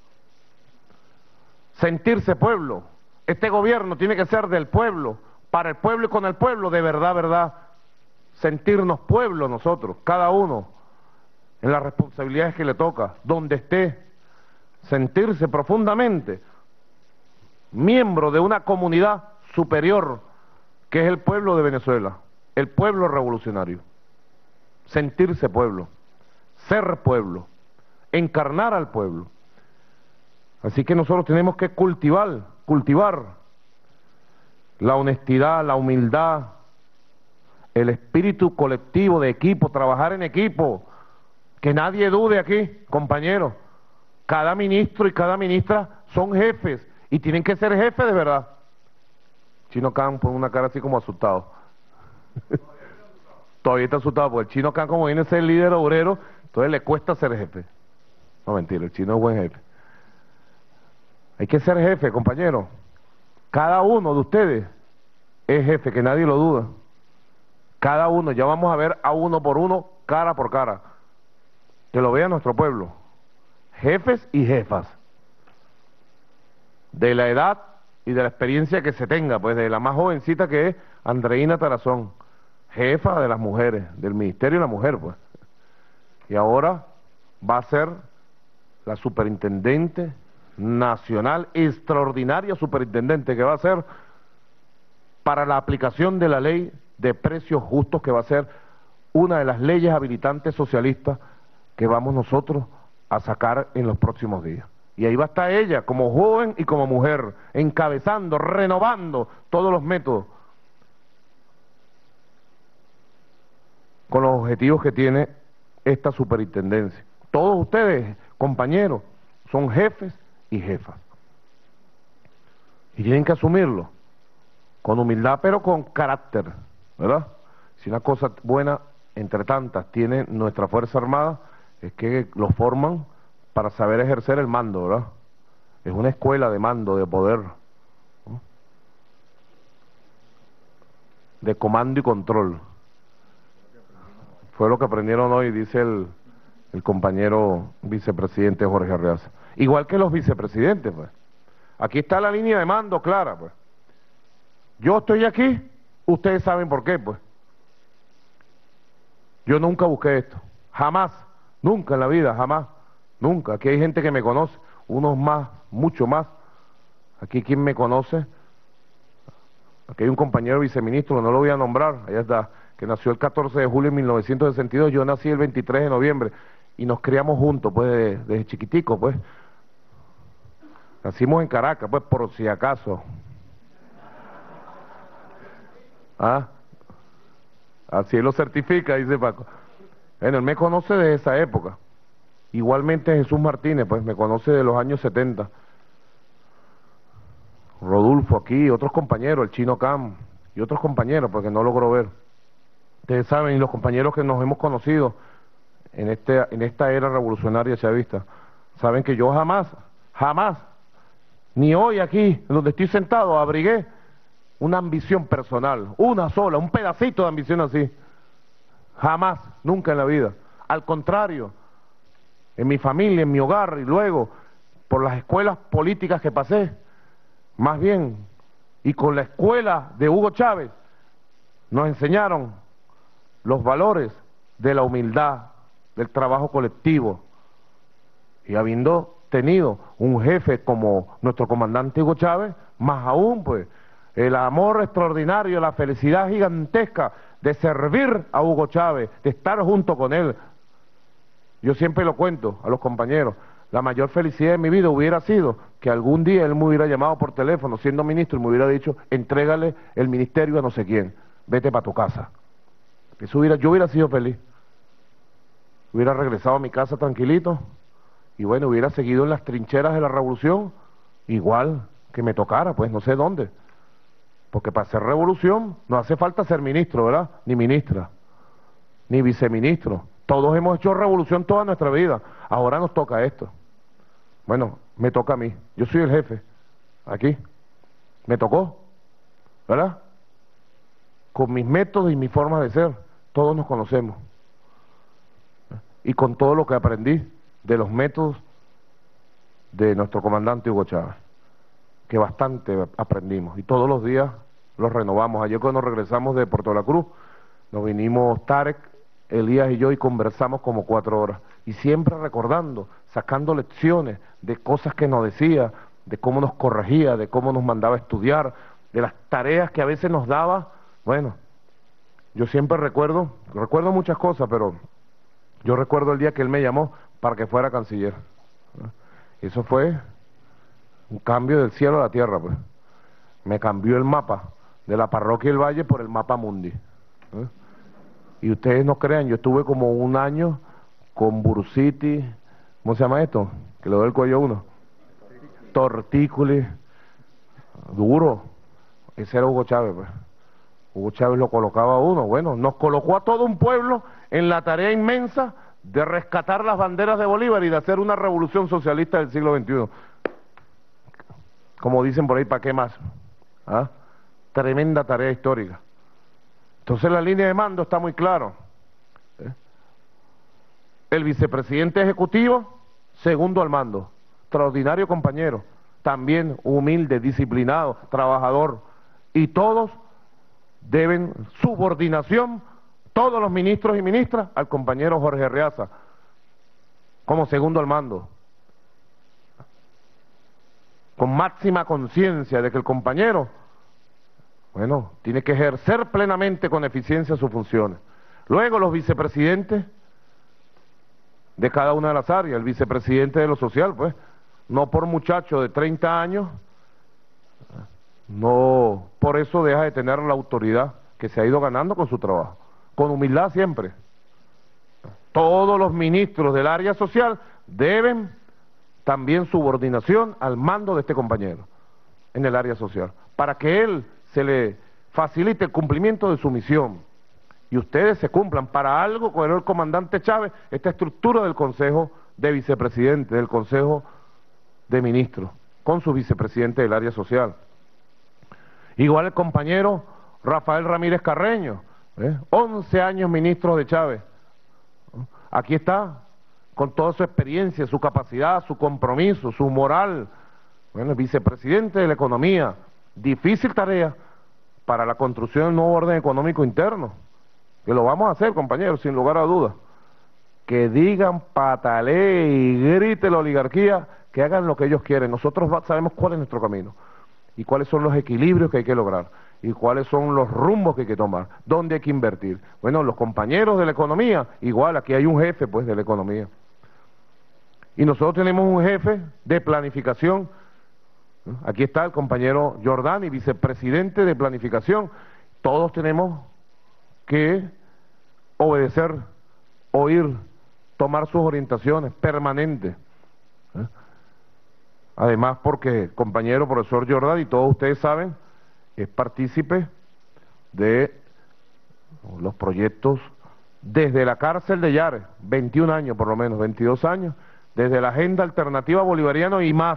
sentirse pueblo. Este gobierno tiene que ser del pueblo, para el pueblo y con el pueblo, de verdad, verdad, sentirnos pueblo nosotros, cada uno, en las responsabilidades que le toca, donde esté, sentirse profundamente miembro de una comunidad superior, que es el pueblo de Venezuela, el pueblo revolucionario. Sentirse pueblo, ser pueblo, encarnar al pueblo. Así que nosotros tenemos que cultivar la honestidad, la humildad, el espíritu colectivo de equipo, trabajar en equipo. Que nadie dude aquí, compañeros, cada ministro y cada ministra son jefes y tienen que ser jefes de verdad. Chino Can pone una cara así como asustado. Todavía está asustado porque el Chino Can, como viene a ser líder obrero, entonces le cuesta ser jefe. No, mentira, el chino es buen jefe. Hay que ser jefe, compañeros. Cada uno de ustedes es jefe, que nadie lo duda. Cada uno, ya vamos a ver a uno por uno, cara por cara. Que lo vea nuestro pueblo. Jefes y jefas. De la edad y de la experiencia que se tenga, pues de la más jovencita que es Andreina Tarazón, jefa de las mujeres, del Ministerio de la Mujer, pues. Y ahora va a ser la superintendente nacional, extraordinaria superintendente que va a ser para la aplicación de la ley de precios justos, que va a ser una de las leyes habilitantes socialistas que vamos nosotros a sacar en los próximos días. Y ahí va a estar ella, como joven y como mujer, encabezando, renovando todos los métodos, con los objetivos que tiene esta superintendencia. Todos ustedes, compañeros, son jefes y jefas. Y tienen que asumirlo, con humildad, pero con carácter, ¿verdad? Si una cosa buena, entre tantas, tiene nuestra Fuerza Armada, es que los forman para saber ejercer el mando, ¿verdad? Es una escuela de mando, de poder, ¿no? De comando y control. Fue lo que aprendieron hoy, dice el compañero vicepresidente Jorge Arreaza. Igual que los vicepresidentes, pues. Aquí está la línea de mando clara, pues. Yo estoy aquí, ustedes saben por qué, pues. Yo nunca busqué esto, Jamás, nunca en la vida, jamás, nunca. Aquí hay gente que me conoce, unos más, mucho más. Aquí quien me conoce, aquí hay un compañero viceministro, que no lo voy a nombrar, allá está, que nació el 14 de julio de 1962, yo nací el 23 de noviembre, y nos criamos juntos, pues, desde chiquitico, pues. Nacimos en Caracas, pues, por si acaso. ¿Ah? Así él lo certifica, dice Paco. Bueno, él me conoce de esa época. Igualmente Jesús Martínez, pues, me conoce de los años 70. Rodolfo aquí, otros compañeros, el Chino Cam, y otros compañeros, porque no logro ver. Ustedes saben, y los compañeros que nos hemos conocido en esta era revolucionaria chavista, saben que yo jamás, ni hoy aquí, donde estoy sentado, abrigué una ambición personal, una sola, un pedacito de ambición así. Jamás, nunca en la vida. Al contrario, en mi familia, en mi hogar, y luego, por las escuelas políticas que pasé, más bien, y con la escuela de Hugo Chávez, nos enseñaron los valores de la humildad, del trabajo colectivo. Y habiendo tenido un jefe como nuestro comandante Hugo Chávez, más aún, pues, el amor extraordinario, la felicidad gigantesca de servir a Hugo Chávez, de estar junto con él. Yo siempre lo cuento a los compañeros, la mayor felicidad de mi vida hubiera sido que algún día él me hubiera llamado por teléfono, siendo ministro, y me hubiera dicho, entrégale el ministerio a no sé quién, vete para tu casa. Yo hubiera sido feliz. Hubiera regresado a mi casa tranquilito, y bueno, hubiera seguido en las trincheras de la revolución, igual que me tocara, pues no sé dónde. Porque para hacer revolución no hace falta ser ministro, ¿verdad? Ni ministra, ni viceministro. Todos hemos hecho revolución toda nuestra vida. Ahora nos toca esto. Bueno, me toca a mí. Yo soy el jefe. Aquí. Me tocó. ¿Verdad? Con mis métodos y mis formas de ser. Todos nos conocemos. Y con todo lo que aprendí de los métodos de nuestro comandante Hugo Chávez. Que bastante aprendimos. Y todos los días los renovamos. Ayer cuando regresamos de Puerto La Cruz, nos vinimos Tarek, Elías y yo, y conversamos como 4 horas. Y siempre recordando, sacando lecciones de cosas que nos decía, de cómo nos corregía, de cómo nos mandaba a estudiar, de las tareas que a veces nos daba. Bueno, yo siempre recuerdo muchas cosas, pero yo recuerdo el día que él me llamó para que fuera canciller. Eso fue un cambio del cielo a la tierra, pues. Me cambió el mapa de la parroquia del Valle por el mapa mundi. Y ustedes no crean, yo estuve como 1 año con bursitis, ¿cómo se llama esto? Que le doy el cuello a uno. Tortícolis, duro. Ese era Hugo Chávez, pues. Hugo Chávez lo colocaba a uno. Bueno, nos colocó a todo un pueblo en la tarea inmensa de rescatar las banderas de Bolívar y de hacer una revolución socialista del siglo XXI. Como dicen por ahí, ¿para qué más? ¿Ah? Tremenda tarea histórica. Entonces la línea de mando está muy claro. El vicepresidente ejecutivo, segundo al mando, extraordinario compañero, también humilde, disciplinado, trabajador, y todos deben subordinación, todos los ministros y ministras, al compañero Jorge Arreaza, como segundo al mando, con máxima conciencia de que el compañero, bueno, tiene que ejercer plenamente con eficiencia sus funciones. Luego los vicepresidentes de cada una de las áreas, el vicepresidente de lo social, pues, no por muchacho de 30 años, no por eso deja de tener la autoridad que se ha ido ganando con su trabajo, con humildad siempre. Todos los ministros del área social deben también subordinación al mando de este compañero en el área social, para que él se le facilite el cumplimiento de su misión y ustedes se cumplan. Para algo con el comandante Chávez esta estructura del Consejo de Vicepresidentes, del Consejo de Ministros, con su vicepresidente del área social. Igual el compañero Rafael Ramírez Carreño, 11 años ministro de Chávez. Aquí está, con toda su experiencia, su capacidad, su compromiso, su moral. Bueno, el vicepresidente de la economía. Difícil tarea para la construcción del nuevo orden económico interno, que lo vamos a hacer, compañeros, sin lugar a dudas. que digan, patalee y grite la oligarquía, que hagan lo que ellos quieren. Nosotros sabemos cuál es nuestro camino y cuáles son los equilibrios que hay que lograr y cuáles son los rumbos que hay que tomar, dónde hay que invertir. Bueno, los compañeros de la economía, igual, aquí hay un jefe pues de la economía. Y nosotros tenemos un jefe de planificación. Aquí está el compañero Jordani, vicepresidente de planificación. Todos tenemos que obedecer, oír, tomar sus orientaciones permanentes. Además, porque el compañero profesor Jordani, todos ustedes saben, es partícipe de los proyectos desde la cárcel de Yare, 21 años por lo menos, 22 años, desde la Agenda Alternativa Bolivariana y más,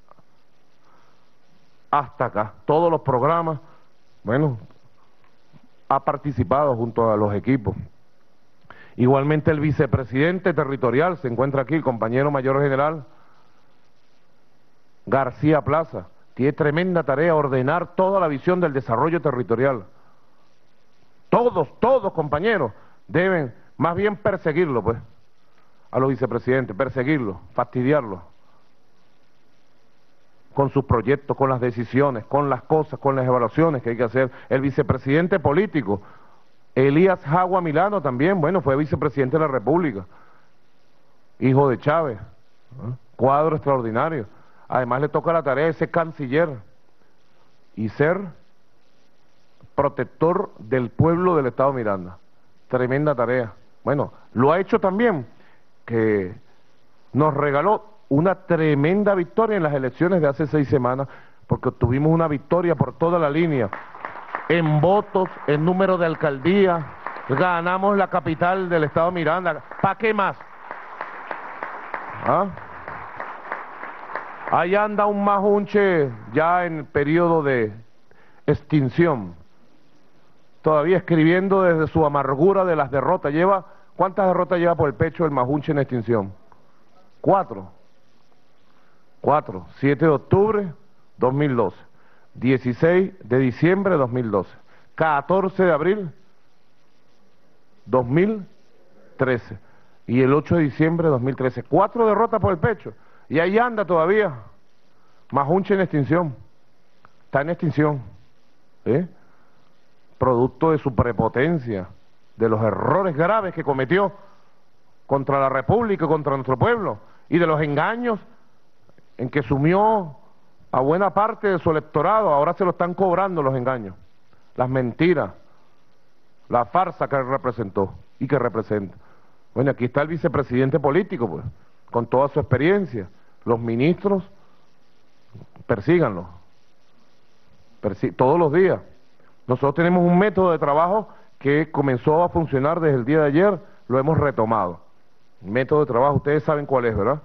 hasta acá, todos los programas, bueno, ha participado junto a los equipos. Igualmente el vicepresidente territorial, se encuentra aquí el compañero mayor general García Plaza, tiene tremenda tarea ordenar toda la visión del desarrollo territorial. Todos compañeros deben más bien perseguirlo pues, a los vicepresidentes, perseguirlo, fastidiarlo con sus proyectos, con las decisiones, con las cosas, con las evaluaciones que hay que hacer. El vicepresidente político, Elías Jagua Milano también, bueno, fue vicepresidente de la República, hijo de Chávez, cuadro extraordinario. Además le toca la tarea de ser canciller y ser protector del pueblo del Estado Miranda. Tremenda tarea. Bueno, lo ha hecho también, que nos regaló una tremenda victoria en las elecciones de hace 6 semanas, porque obtuvimos una victoria por toda la línea, en votos, en número de alcaldía, ganamos la capital del Estado Miranda. ¿Para qué más? ¿Ah? Ahí anda un majunche ya en periodo de extinción, todavía escribiendo desde su amargura de las derrotas. ¿Cuántas derrotas lleva por el pecho el majunche en extinción? 4. 7 de octubre 2012, 16 de diciembre 2012, 14 de abril 2013 y el 8 de diciembre 2013. 4 derrotas por el pecho. Y ahí anda todavía, majunche en extinción, está en extinción, producto de su prepotencia, de los errores graves que cometió contra la República, contra nuestro pueblo, y de los engaños en que sumió a buena parte de su electorado. Ahora se lo están cobrando los engaños, las mentiras, la farsa que representó y que representa. Bueno, aquí está el vicepresidente político, pues, con toda su experiencia. Los ministros, persíganlo, todos los días. Nosotros tenemos un método de trabajo que comenzó a funcionar desde el día de ayer, lo hemos retomado. Método de trabajo, ustedes saben cuál es, ¿verdad?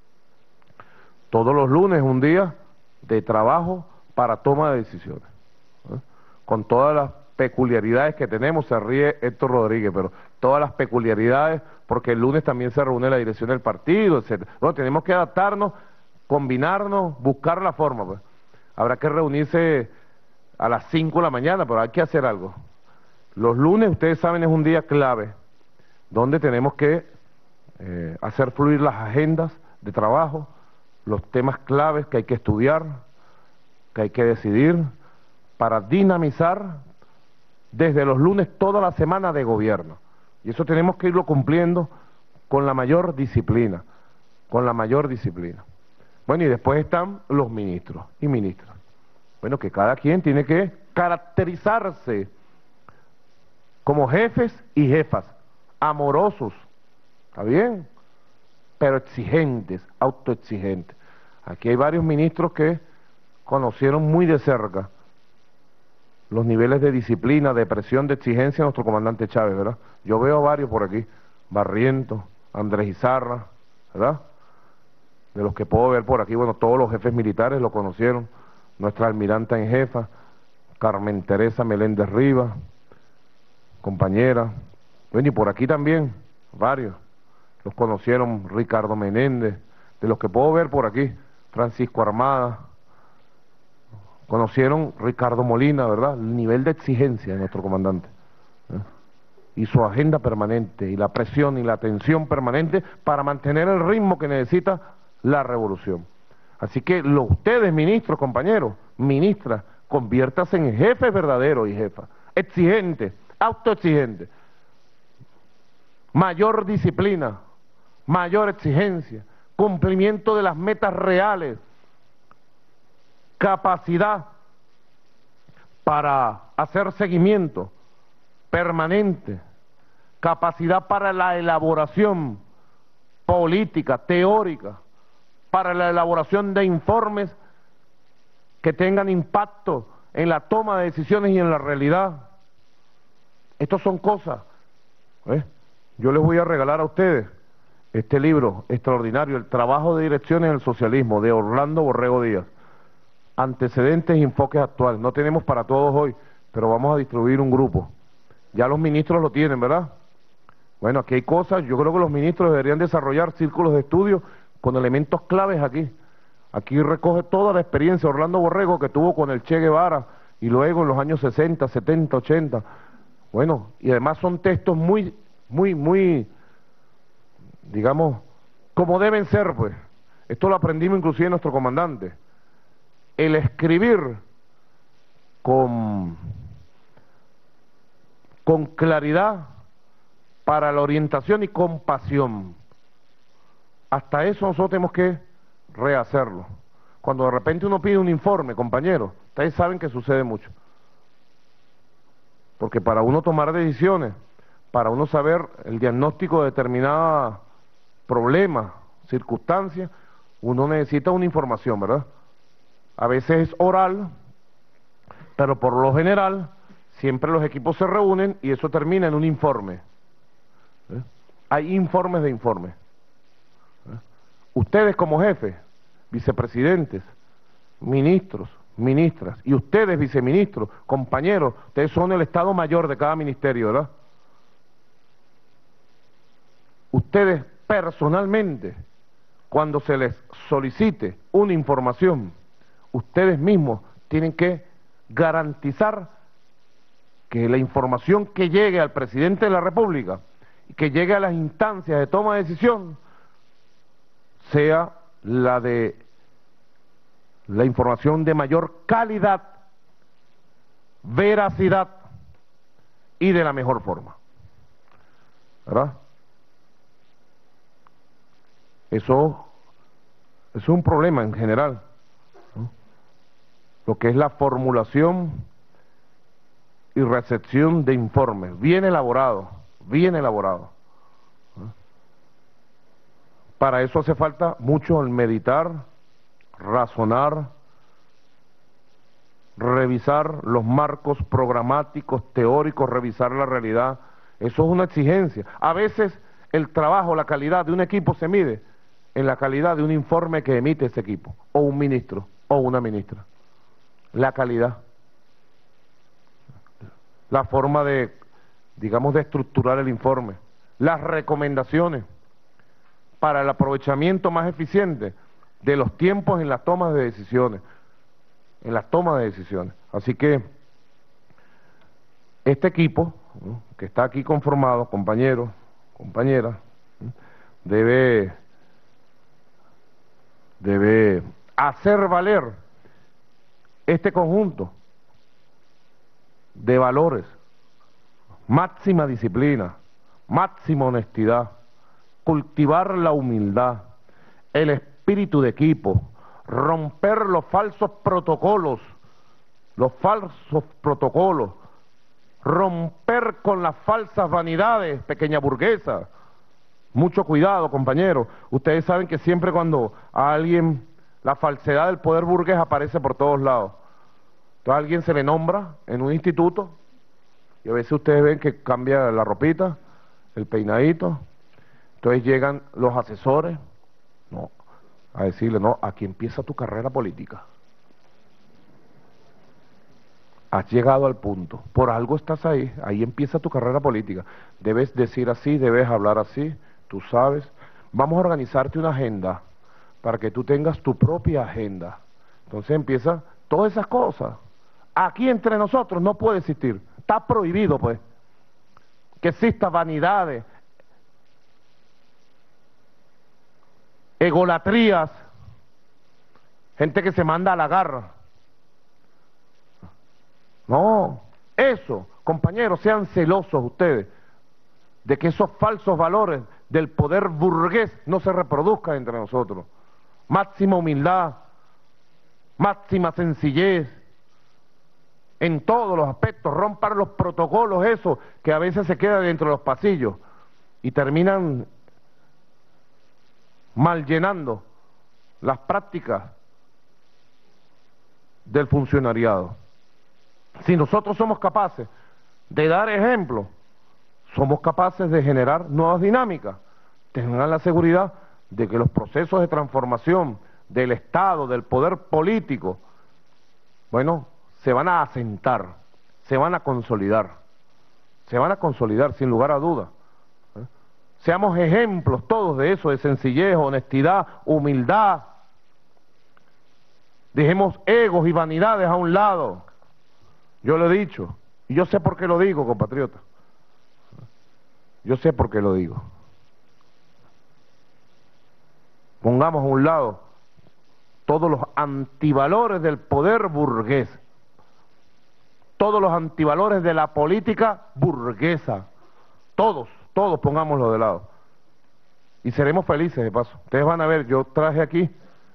Todos los lunes un día de trabajo para toma de decisiones, con todas las peculiaridades que tenemos. Se ríe Héctor Rodríguez, pero todas las peculiaridades, porque el lunes también se reúne la dirección del partido, etc. Bueno, tenemos que adaptarnos, combinarnos, buscar la forma, pues. Habrá que reunirse a las 5 de la mañana, pero hay que hacer algo. Los lunes, ustedes saben, es un día clave, donde tenemos que hacer fluir las agendas de trabajo, los temas claves que hay que estudiar, que hay que decidir, para dinamizar desde los lunes toda la semana de gobierno. Y eso tenemos que irlo cumpliendo con la mayor disciplina, con la mayor disciplina. Bueno, y después están los ministros y ministras. Bueno, que cada quien tiene que caracterizarse como jefes y jefas, amorosos, ¿está bien? Pero exigentes, autoexigentes. Aquí hay varios ministros que conocieron muy de cerca los niveles de disciplina, de presión, de exigencia de nuestro comandante Chávez, ¿verdad? Yo veo a varios por aquí, Barrientos, Andrés Izarra, ¿verdad? De los que puedo ver por aquí, bueno, todos los jefes militares lo conocieron, nuestra almiranta en jefa, Carmen Teresa Meléndez Rivas, compañera, bueno, y por aquí también, varios, los conocieron Ricardo Menéndez, de los que puedo ver por aquí, Francisco Armada, conocieron Ricardo Molina, ¿verdad? El nivel de exigencia de nuestro comandante. y su agenda permanente, y la presión y la tensión permanente para mantener el ritmo que necesita la revolución. Así que ustedes, ministros, compañeros, ministras, conviértanse en jefes verdaderos y jefas, exigentes, autoexigentes, mayor disciplina, mayor exigencia, cumplimiento de las metas reales, capacidad para hacer seguimiento permanente, capacidad para la elaboración política, teórica, para la elaboración de informes que tengan impacto en la toma de decisiones y en la realidad. Estas son cosas. Yo les voy a regalar a ustedes este libro extraordinario, El trabajo de direcciones del socialismo, de Orlando Borrego Díaz. Antecedentes y enfoques actuales. No tenemos para todos hoy, pero vamos a distribuir un grupo. Ya los ministros lo tienen, ¿verdad? Bueno, aquí hay cosas, yo creo que los ministros deberían desarrollar círculos de estudio con elementos claves aquí. Aquí recoge toda la experiencia Orlando Borrego que tuvo con el Che Guevara y luego en los años 60, 70, 80. Bueno, y además son textos muy, digamos, como deben ser, pues. Esto lo aprendimos inclusive nuestro comandante. El escribir con claridad para la orientación y con pasión. Hasta eso nosotros tenemos que rehacerlo. Cuando de repente uno pide un informe, compañeros, ustedes saben que sucede mucho. Porque para uno tomar decisiones, para uno saber el diagnóstico de determinada problema, circunstancia, uno necesita una información, ¿verdad? A veces es oral, pero por lo general siempre los equipos se reúnen y eso termina en un informe. Hay informes de informes. Ustedes como jefes, vicepresidentes, ministros, ministras, y ustedes viceministros, compañeros, ustedes son el Estado Mayor de cada ministerio, ¿verdad? Ustedes personalmente, cuando se les solicite una información, ustedes mismos tienen que garantizar que la información que llegue al presidente de la República y que llegue a las instancias de toma de decisión sea la de la información de mayor calidad, veracidad y de la mejor forma, ¿verdad? Eso es un problema en general, ¿no? Lo que es la formulación y recepción de informes, bien elaborados, ¿no? Para eso hace falta mucho el meditar, razonar, revisar los marcos programáticos, teóricos, revisar la realidad. Eso es una exigencia. A veces el trabajo, la calidad de un equipo se mide en la calidad de un informe que emite ese equipo, o un ministro, o una ministra. La calidad. La forma de, digamos, de estructurar el informe. Las recomendaciones para el aprovechamiento más eficiente de los tiempos en las tomas de decisiones. Así que este equipo, ¿no?, que está aquí conformado, compañeros, compañeras, ¿no?, debe hacer valer este conjunto de valores: máxima disciplina, máxima honestidad, cultivar la humildad, el espíritu de equipo, romper los falsos protocolos, romper con las falsas vanidades, pequeña burguesa. Mucho cuidado, compañeros. Ustedes saben que siempre cuando a alguien la falsedad del poder burgués aparece por todos lados. Entonces a alguien se le nombra en un instituto y a veces ustedes ven que cambia la ropita, el peinadito. Entonces llegan los asesores, no, a decirle: no, aquí empieza tu carrera política. Has llegado al punto, por algo estás ahí, ahí empieza tu carrera política. Debes decir así, debes hablar así, tú sabes. Vamos a organizarte una agenda para que tú tengas tu propia agenda. Entonces empieza todas esas cosas. Aquí entre nosotros no puede existir, está prohibido, pues. que exista vanidades, egolatrías, gente que se manda a la garra. No, eso, compañeros, sean celosos ustedes de que esos falsos valores del poder burgués no se reproduzcan entre nosotros. Máxima humildad, máxima sencillez, en todos los aspectos, romper los protocolos esos que a veces se quedan dentro de los pasillos y terminan mal llenando las prácticas del funcionariado. Si nosotros somos capaces de dar ejemplo, somos capaces de generar nuevas dinámicas. Tengan la seguridad de que los procesos de transformación del Estado, del poder político, bueno, se van a asentar, se van a consolidar sin lugar a dudas. Seamos ejemplos todos de eso, de sencillez, honestidad, humildad. Dejemos egos y vanidades a un lado. Yo lo he dicho, y yo sé por qué lo digo, compatriotas. Yo sé por qué lo digo. Pongamos a un lado todos los antivalores del poder burgués, todos los antivalores de la política burguesa, todos pongámoslo de lado. Y seremos felices de paso. Ustedes van a ver, yo traje aquí,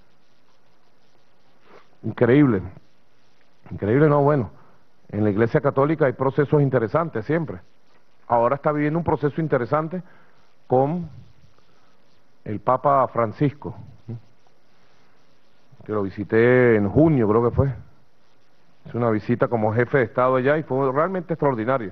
increíble no, bueno, en la Iglesia Católica hay procesos interesantes siempre. Ahora está viviendo un proceso interesante con el Papa Francisco, que lo visité en junio, creo que fue. Hice una visita como jefe de Estado allá y fue realmente extraordinaria.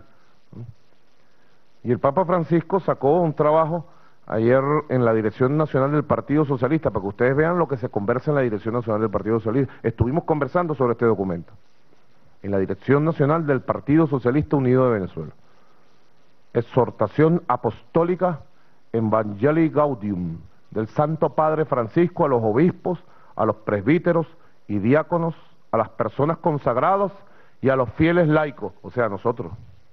Y el Papa Francisco sacó un trabajo ayer en la Dirección Nacional del Partido Socialista, para que ustedes vean lo que se conversa en la Dirección Nacional del Partido Socialista. Estuvimos conversando sobre este documento, en la Dirección Nacional del Partido Socialista Unido de Venezuela. Exhortación apostólica Evangelii Gaudium del Santo Padre Francisco a los obispos, a los presbíteros y diáconos, a las personas consagradas y a los fieles laicos, o sea, a nosotros,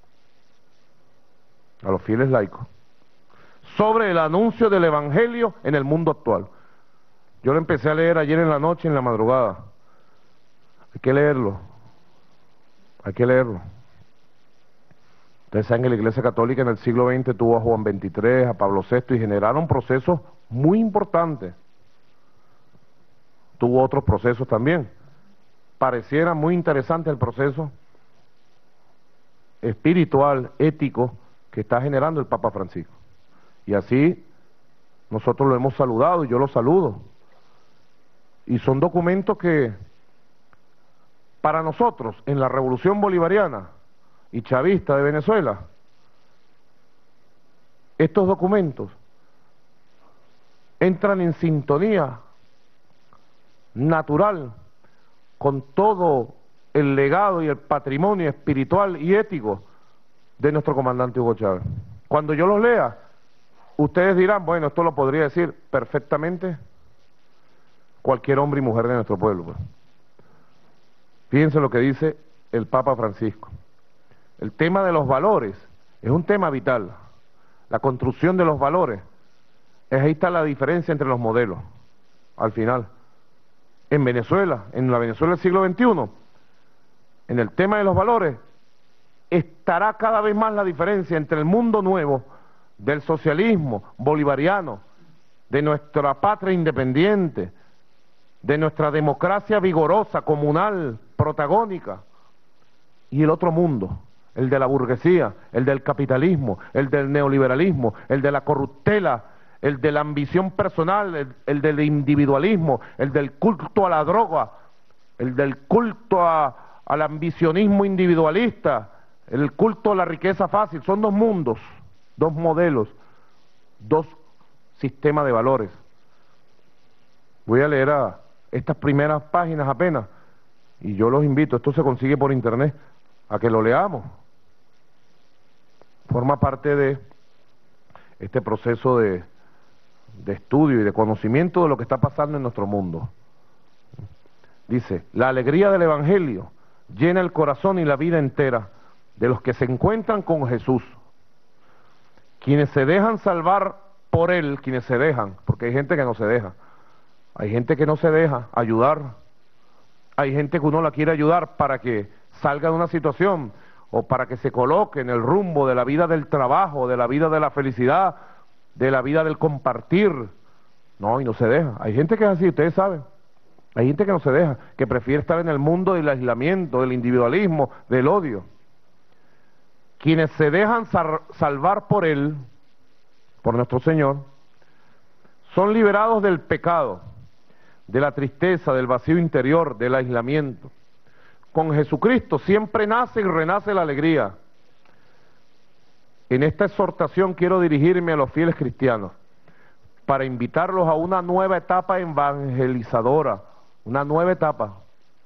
a los fieles laicos, sobre el anuncio del Evangelio en el mundo actual. Yo lo empecé a leer ayer en la noche, en la madrugada. Hay que leerlo. Ustedes saben que la Iglesia Católica en el siglo XX tuvo a Juan XXIII, a Pablo VI y generaron procesos muy importantes. Tuvo otros procesos también. Pareciera muy interesante el proceso espiritual, ético, que está generando el Papa Francisco. Y así nosotros lo hemos saludado y yo lo saludo. Y son documentos que para nosotros en la Revolución Bolivariana y Chavista de Venezuela, estos documentos entran en sintonía natural con todo el legado y el patrimonio espiritual y ético de nuestro comandante Hugo Chávez. Cuando yo los lea, ustedes dirán, bueno, esto lo podría decir perfectamente cualquier hombre y mujer de nuestro pueblo. Pues. Fíjense lo que dice el Papa Francisco. El tema de los valores es un tema vital. La construcción de los valores, ahí está la diferencia entre los modelos, al final. En Venezuela, en la Venezuela del siglo XXI, en el tema de los valores, estará cada vez más la diferencia entre el mundo nuevo del socialismo bolivariano, de nuestra patria independiente, de nuestra democracia vigorosa, comunal, protagónica, y el otro mundo, el de la burguesía, el del capitalismo, el del neoliberalismo, el de la corruptela, el de la ambición personal, el del individualismo, el del culto a la droga, el del culto al ambicionismo individualista, el culto a la riqueza fácil. Son dos mundos, dos modelos, dos sistemas de valores. Voy a leer estas primeras páginas apenas, y yo los invito, esto se consigue por internet, a que lo leamos. Forma parte de este proceso de estudio y de conocimiento de lo que está pasando en nuestro mundo. Dice, la alegría del Evangelio llena el corazón y la vida entera de los que se encuentran con Jesús. Quienes se dejan salvar por Él, quienes se dejan, porque hay gente que no se deja, hay gente que no se deja ayudar, hay gente que uno la quiere ayudar para que salga de una situación o para que se coloque en el rumbo de la vida del trabajo, de la vida de la felicidad, de la vida del compartir. No, y no se deja. Hay gente que es así, ustedes saben. Hay gente que no se deja, que prefiere estar en el mundo del aislamiento, del individualismo, del odio. Quienes se dejan salvar por Él, por nuestro Señor, son liberados del pecado, de la tristeza, del vacío interior, del aislamiento. Con Jesucristo siempre nace y renace la alegría. En esta exhortación quiero dirigirme a los fieles cristianos para invitarlos a una nueva etapa evangelizadora, una nueva etapa.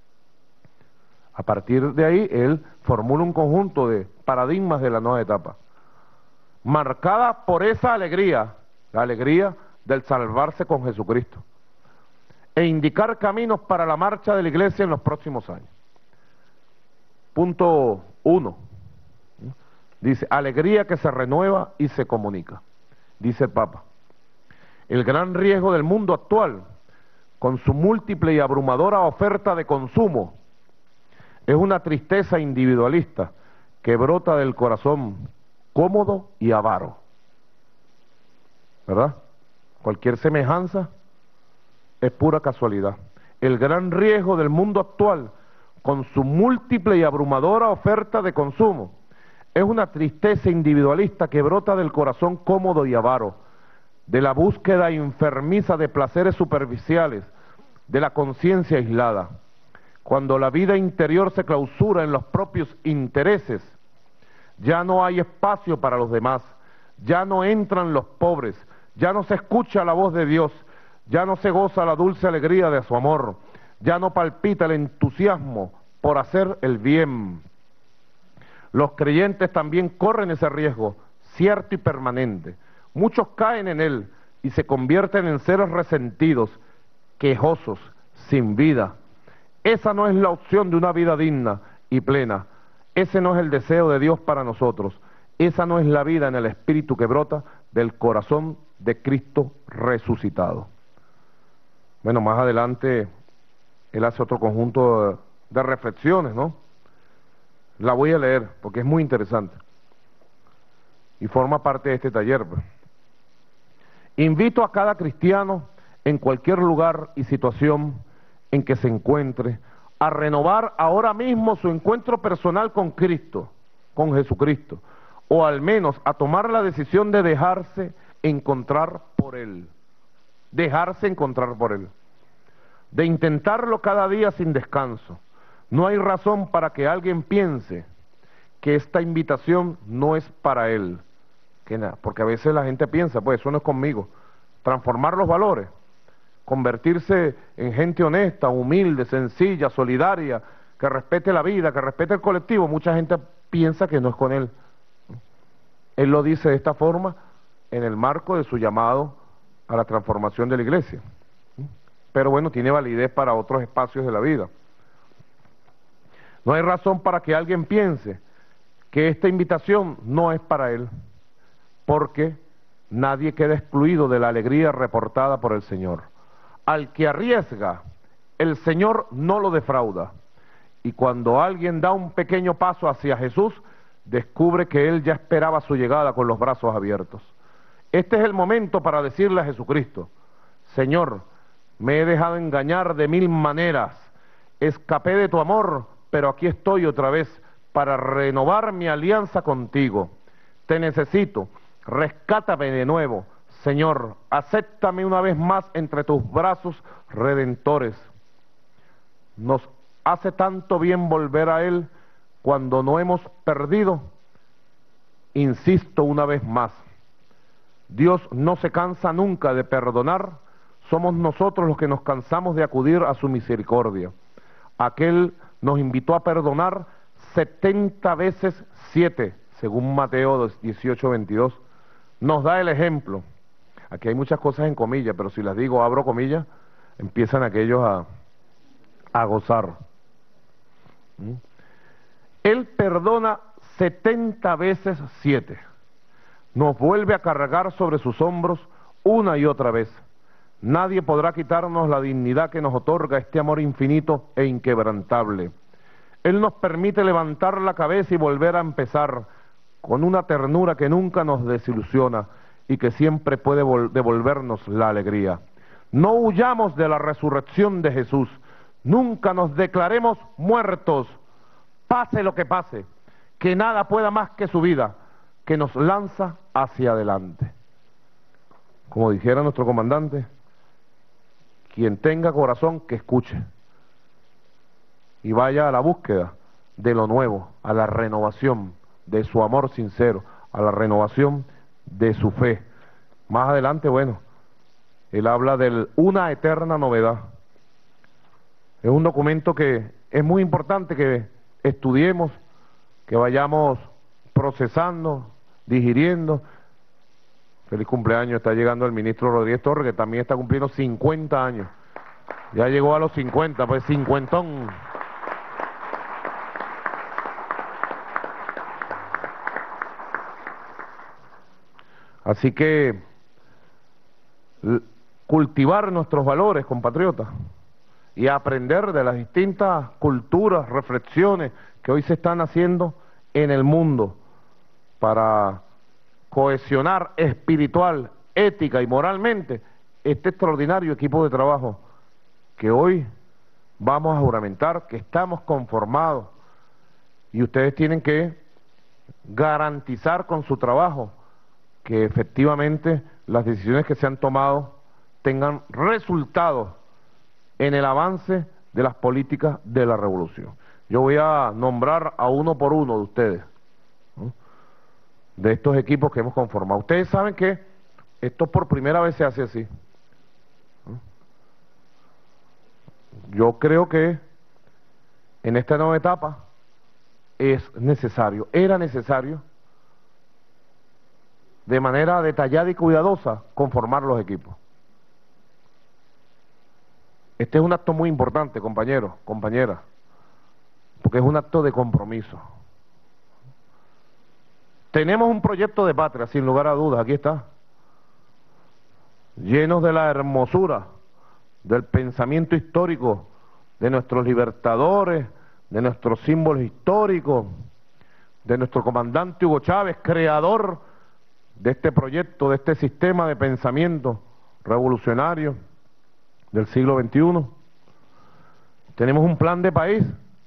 A partir de ahí, él formula un conjunto de paradigmas de la nueva etapa, marcada por esa alegría, la alegría del salvarse con Jesucristo, e indicar caminos para la marcha de la Iglesia en los próximos años. Punto 1. Dice, alegría que se renueva y se comunica. Dice el Papa, el gran riesgo del mundo actual, con su múltiple y abrumadora oferta de consumo, es una tristeza individualista que brota del corazón cómodo y avaro. ¿Verdad? Cualquier semejanza es pura casualidad. El gran riesgo del mundo actual, con su múltiple y abrumadora oferta de consumo, es una tristeza individualista que brota del corazón cómodo y avaro, de la búsqueda enfermiza de placeres superficiales, de la conciencia aislada. Cuando la vida interior se clausura en los propios intereses, ya no hay espacio para los demás, ya no entran los pobres, ya no se escucha la voz de Dios, ya no se goza la dulce alegría de su amor, ya no palpita el entusiasmo por hacer el bien. Los creyentes también corren ese riesgo, cierto y permanente. Muchos caen en él y se convierten en seres resentidos, quejosos, sin vida. Esa no es la opción de una vida digna y plena. Ese no es el deseo de Dios para nosotros. Esa no es la vida en el espíritu que brota del corazón de Cristo resucitado. Bueno, más adelante él hace otro conjunto de reflexiones, ¿no? La voy a leer porque es muy interesante y forma parte de este taller. Invito a cada cristiano en cualquier lugar y situación en que se encuentre a renovar ahora mismo su encuentro personal con Cristo, con Jesucristo, o al menos a tomar la decisión de dejarse encontrar por Él, dejarse encontrar por Él, de intentarlo cada día sin descanso. No hay razón para que alguien piense que esta invitación no es para él, porque a veces la gente piensa, pues eso no es conmigo. Transformar los valores, convertirse en gente honesta, humilde, sencilla, solidaria, que respete la vida, que respete el colectivo, mucha gente piensa que no es con él. Él lo dice de esta forma en el marco de su llamado a la transformación de la iglesia. Pero bueno, tiene validez para otros espacios de la vida. No hay razón para que alguien piense que esta invitación no es para él, porque nadie queda excluido de la alegría reportada por el Señor. Al que arriesga, el Señor no lo defrauda. Y cuando alguien da un pequeño paso hacia Jesús, descubre que Él ya esperaba su llegada con los brazos abiertos. Este es el momento para decirle a Jesucristo, Señor, me he dejado engañar de mil maneras, escapé de tu amor, pero aquí estoy otra vez para renovar mi alianza contigo. Te necesito, rescátame de nuevo, Señor, acéptame una vez más entre tus brazos redentores. Nos hace tanto bien volver a Él cuando no hemos perdido. Insisto una vez más, Dios no se cansa nunca de perdonar, somos nosotros los que nos cansamos de acudir a su misericordia. Aquel nos invitó a perdonar 70 veces 7, según Mateo 18:22. Nos da el ejemplo. Aquí hay muchas cosas en comillas, pero si las digo, abro comillas, empiezan aquellos a gozar. Él perdona 70 veces 7. nos vuelve a cargar sobre sus hombros una y otra vez. Nadie podrá quitarnos la dignidad que nos otorga este amor infinito e inquebrantable. Él nos permite levantar la cabeza y volver a empezar con una ternura que nunca nos desilusiona y que siempre puede devolvernos la alegría. No huyamos de la resurrección de Jesús, nunca nos declaremos muertos, pase lo que pase, que nada pueda más que su vida, que nos lanza hacia adelante. Como dijera nuestro comandante, quien tenga corazón que escuche y vaya a la búsqueda de lo nuevo, a la renovación de su amor sincero, a la renovación de su fe. Más adelante, bueno, él habla de una eterna novedad. Es un documento que es muy importante que estudiemos, que vayamos procesando, digiriendo. Feliz cumpleaños, está llegando el ministro Rodríguez Torres, que también está cumpliendo 50 años. Ya llegó a los 50, pues cincuentón. Así que cultivar nuestros valores, compatriotas, y aprender de las distintas culturas, reflexiones que hoy se están haciendo en el mundo para cohesionar espiritual, ética y moralmente este extraordinario equipo de trabajo que hoy vamos a juramentar, que estamos conformados, y ustedes tienen que garantizar con su trabajo que efectivamente las decisiones que se han tomado tengan resultados en el avance de las políticas de la revolución. Yo voy a nombrar a uno por uno de ustedes, ¿no?, de estos equipos que hemos conformado. Ustedes saben que esto por primera vez se hace así, ¿no? Yo creo que en esta nueva etapa es necesario, era necesario, de manera detallada y cuidadosa, conformar los equipos. Este es un acto muy importante, compañeros, compañeras, porque es un acto de compromiso. Tenemos un proyecto de patria, sin lugar a dudas, aquí está, llenos de la hermosura del pensamiento histórico de nuestros libertadores, de nuestros símbolos históricos, de nuestro comandante Hugo Chávez, creador de este proyecto, de este sistema de pensamiento revolucionario del siglo XXI. Tenemos un plan de país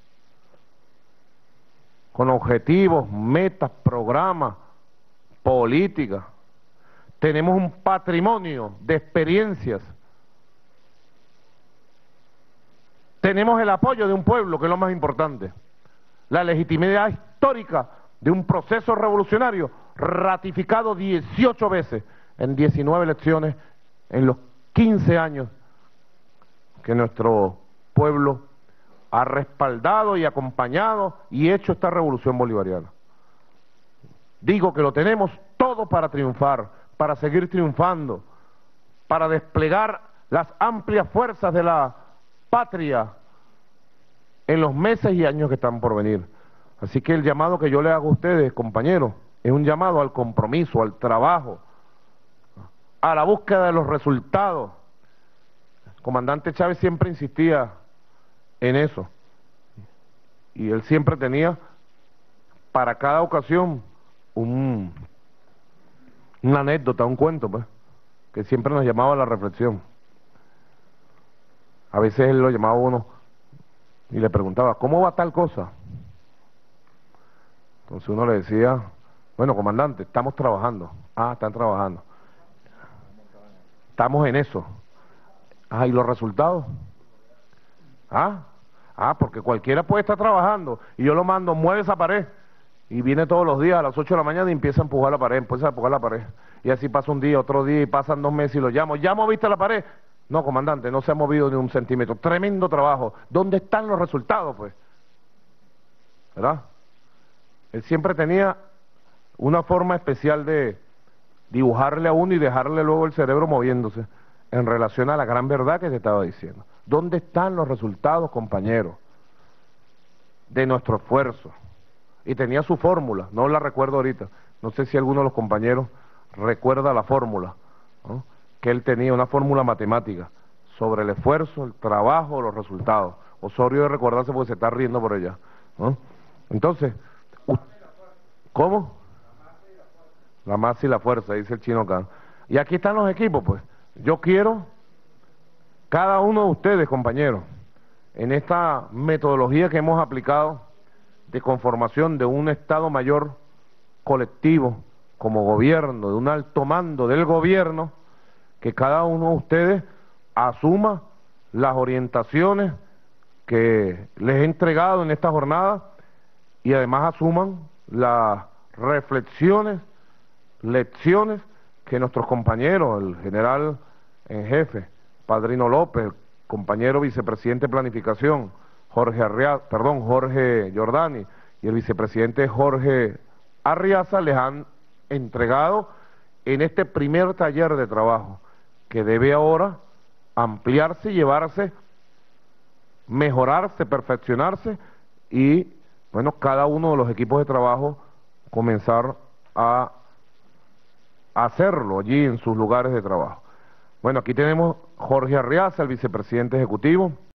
con objetivos, metas, programas, políticas. Tenemos un patrimonio de experiencias. Tenemos el apoyo de un pueblo, que es lo más importante. La legitimidad histórica de un proceso revolucionario ratificado 18 veces en 19 elecciones en los 15 años que nuestro pueblo ha respaldado y acompañado y hecho esta revolución bolivariana. Digo que lo tenemos todo para triunfar, para seguir triunfando, para desplegar las amplias fuerzas de la patria en los meses y años que están por venir. Así que el llamado que yo le hago a ustedes, compañeros, es un llamado al compromiso, al trabajo, a la búsqueda de los resultados. El comandante Chávez siempre insistía en eso, y él siempre tenía para cada ocasión una anécdota, un cuento, pues, que siempre nos llamaba a la reflexión. A veces él lo llamaba a uno y le preguntaba, ¿cómo va tal cosa? Entonces uno le decía, bueno, comandante, estamos trabajando. Ah, están trabajando. Estamos en eso. Ah, ¿y los resultados? Porque cualquiera puede estar trabajando y yo lo mando, mueve esa pared, y viene todos los días a las 8 de la mañana y empieza a empujar la pared, y así pasa un día, otro día, y pasan 2 meses y lo llamo, ¿ya moviste la pared? No, comandante, no se ha movido ni un centímetro. Tremendo trabajo. ¿Dónde están los resultados, pues? ¿Verdad? Él siempre tenía una forma especial de dibujarle a uno y dejarle luego el cerebro moviéndose en relación a la gran verdad que se estaba diciendo. ¿Dónde están los resultados, compañeros, de nuestro esfuerzo? Y tenía su fórmula, no la recuerdo ahorita, no sé si alguno de los compañeros recuerda la fórmula, ¿no?, que él tenía, una fórmula matemática sobre el esfuerzo, el trabajo, los resultados. Osorio de recordarse porque se está riendo por ella, ¿no? Entonces, ¿cómo? La masa y la fuerza, dice el chino acá. Y aquí están los equipos, pues. Yo quiero, cada uno de ustedes, compañeros, en esta metodología que hemos aplicado de conformación de un Estado Mayor colectivo como gobierno, de un alto mando del gobierno, que cada uno de ustedes asuma las orientaciones que les he entregado en esta jornada y además asuman las reflexiones, lecciones que nuestros compañeros, el general en jefe, Padrino López, el compañero vicepresidente de Planificación, Jorge Giordani, y el vicepresidente Jorge Arriaza les han entregado en este primer taller de trabajo, que debe ahora ampliarse, llevarse, mejorarse, perfeccionarse y, bueno, cada uno de los equipos de trabajo comenzar a hacerlo allí en sus lugares de trabajo. Bueno, aquí tenemos Jorge Arriaza, el vicepresidente ejecutivo.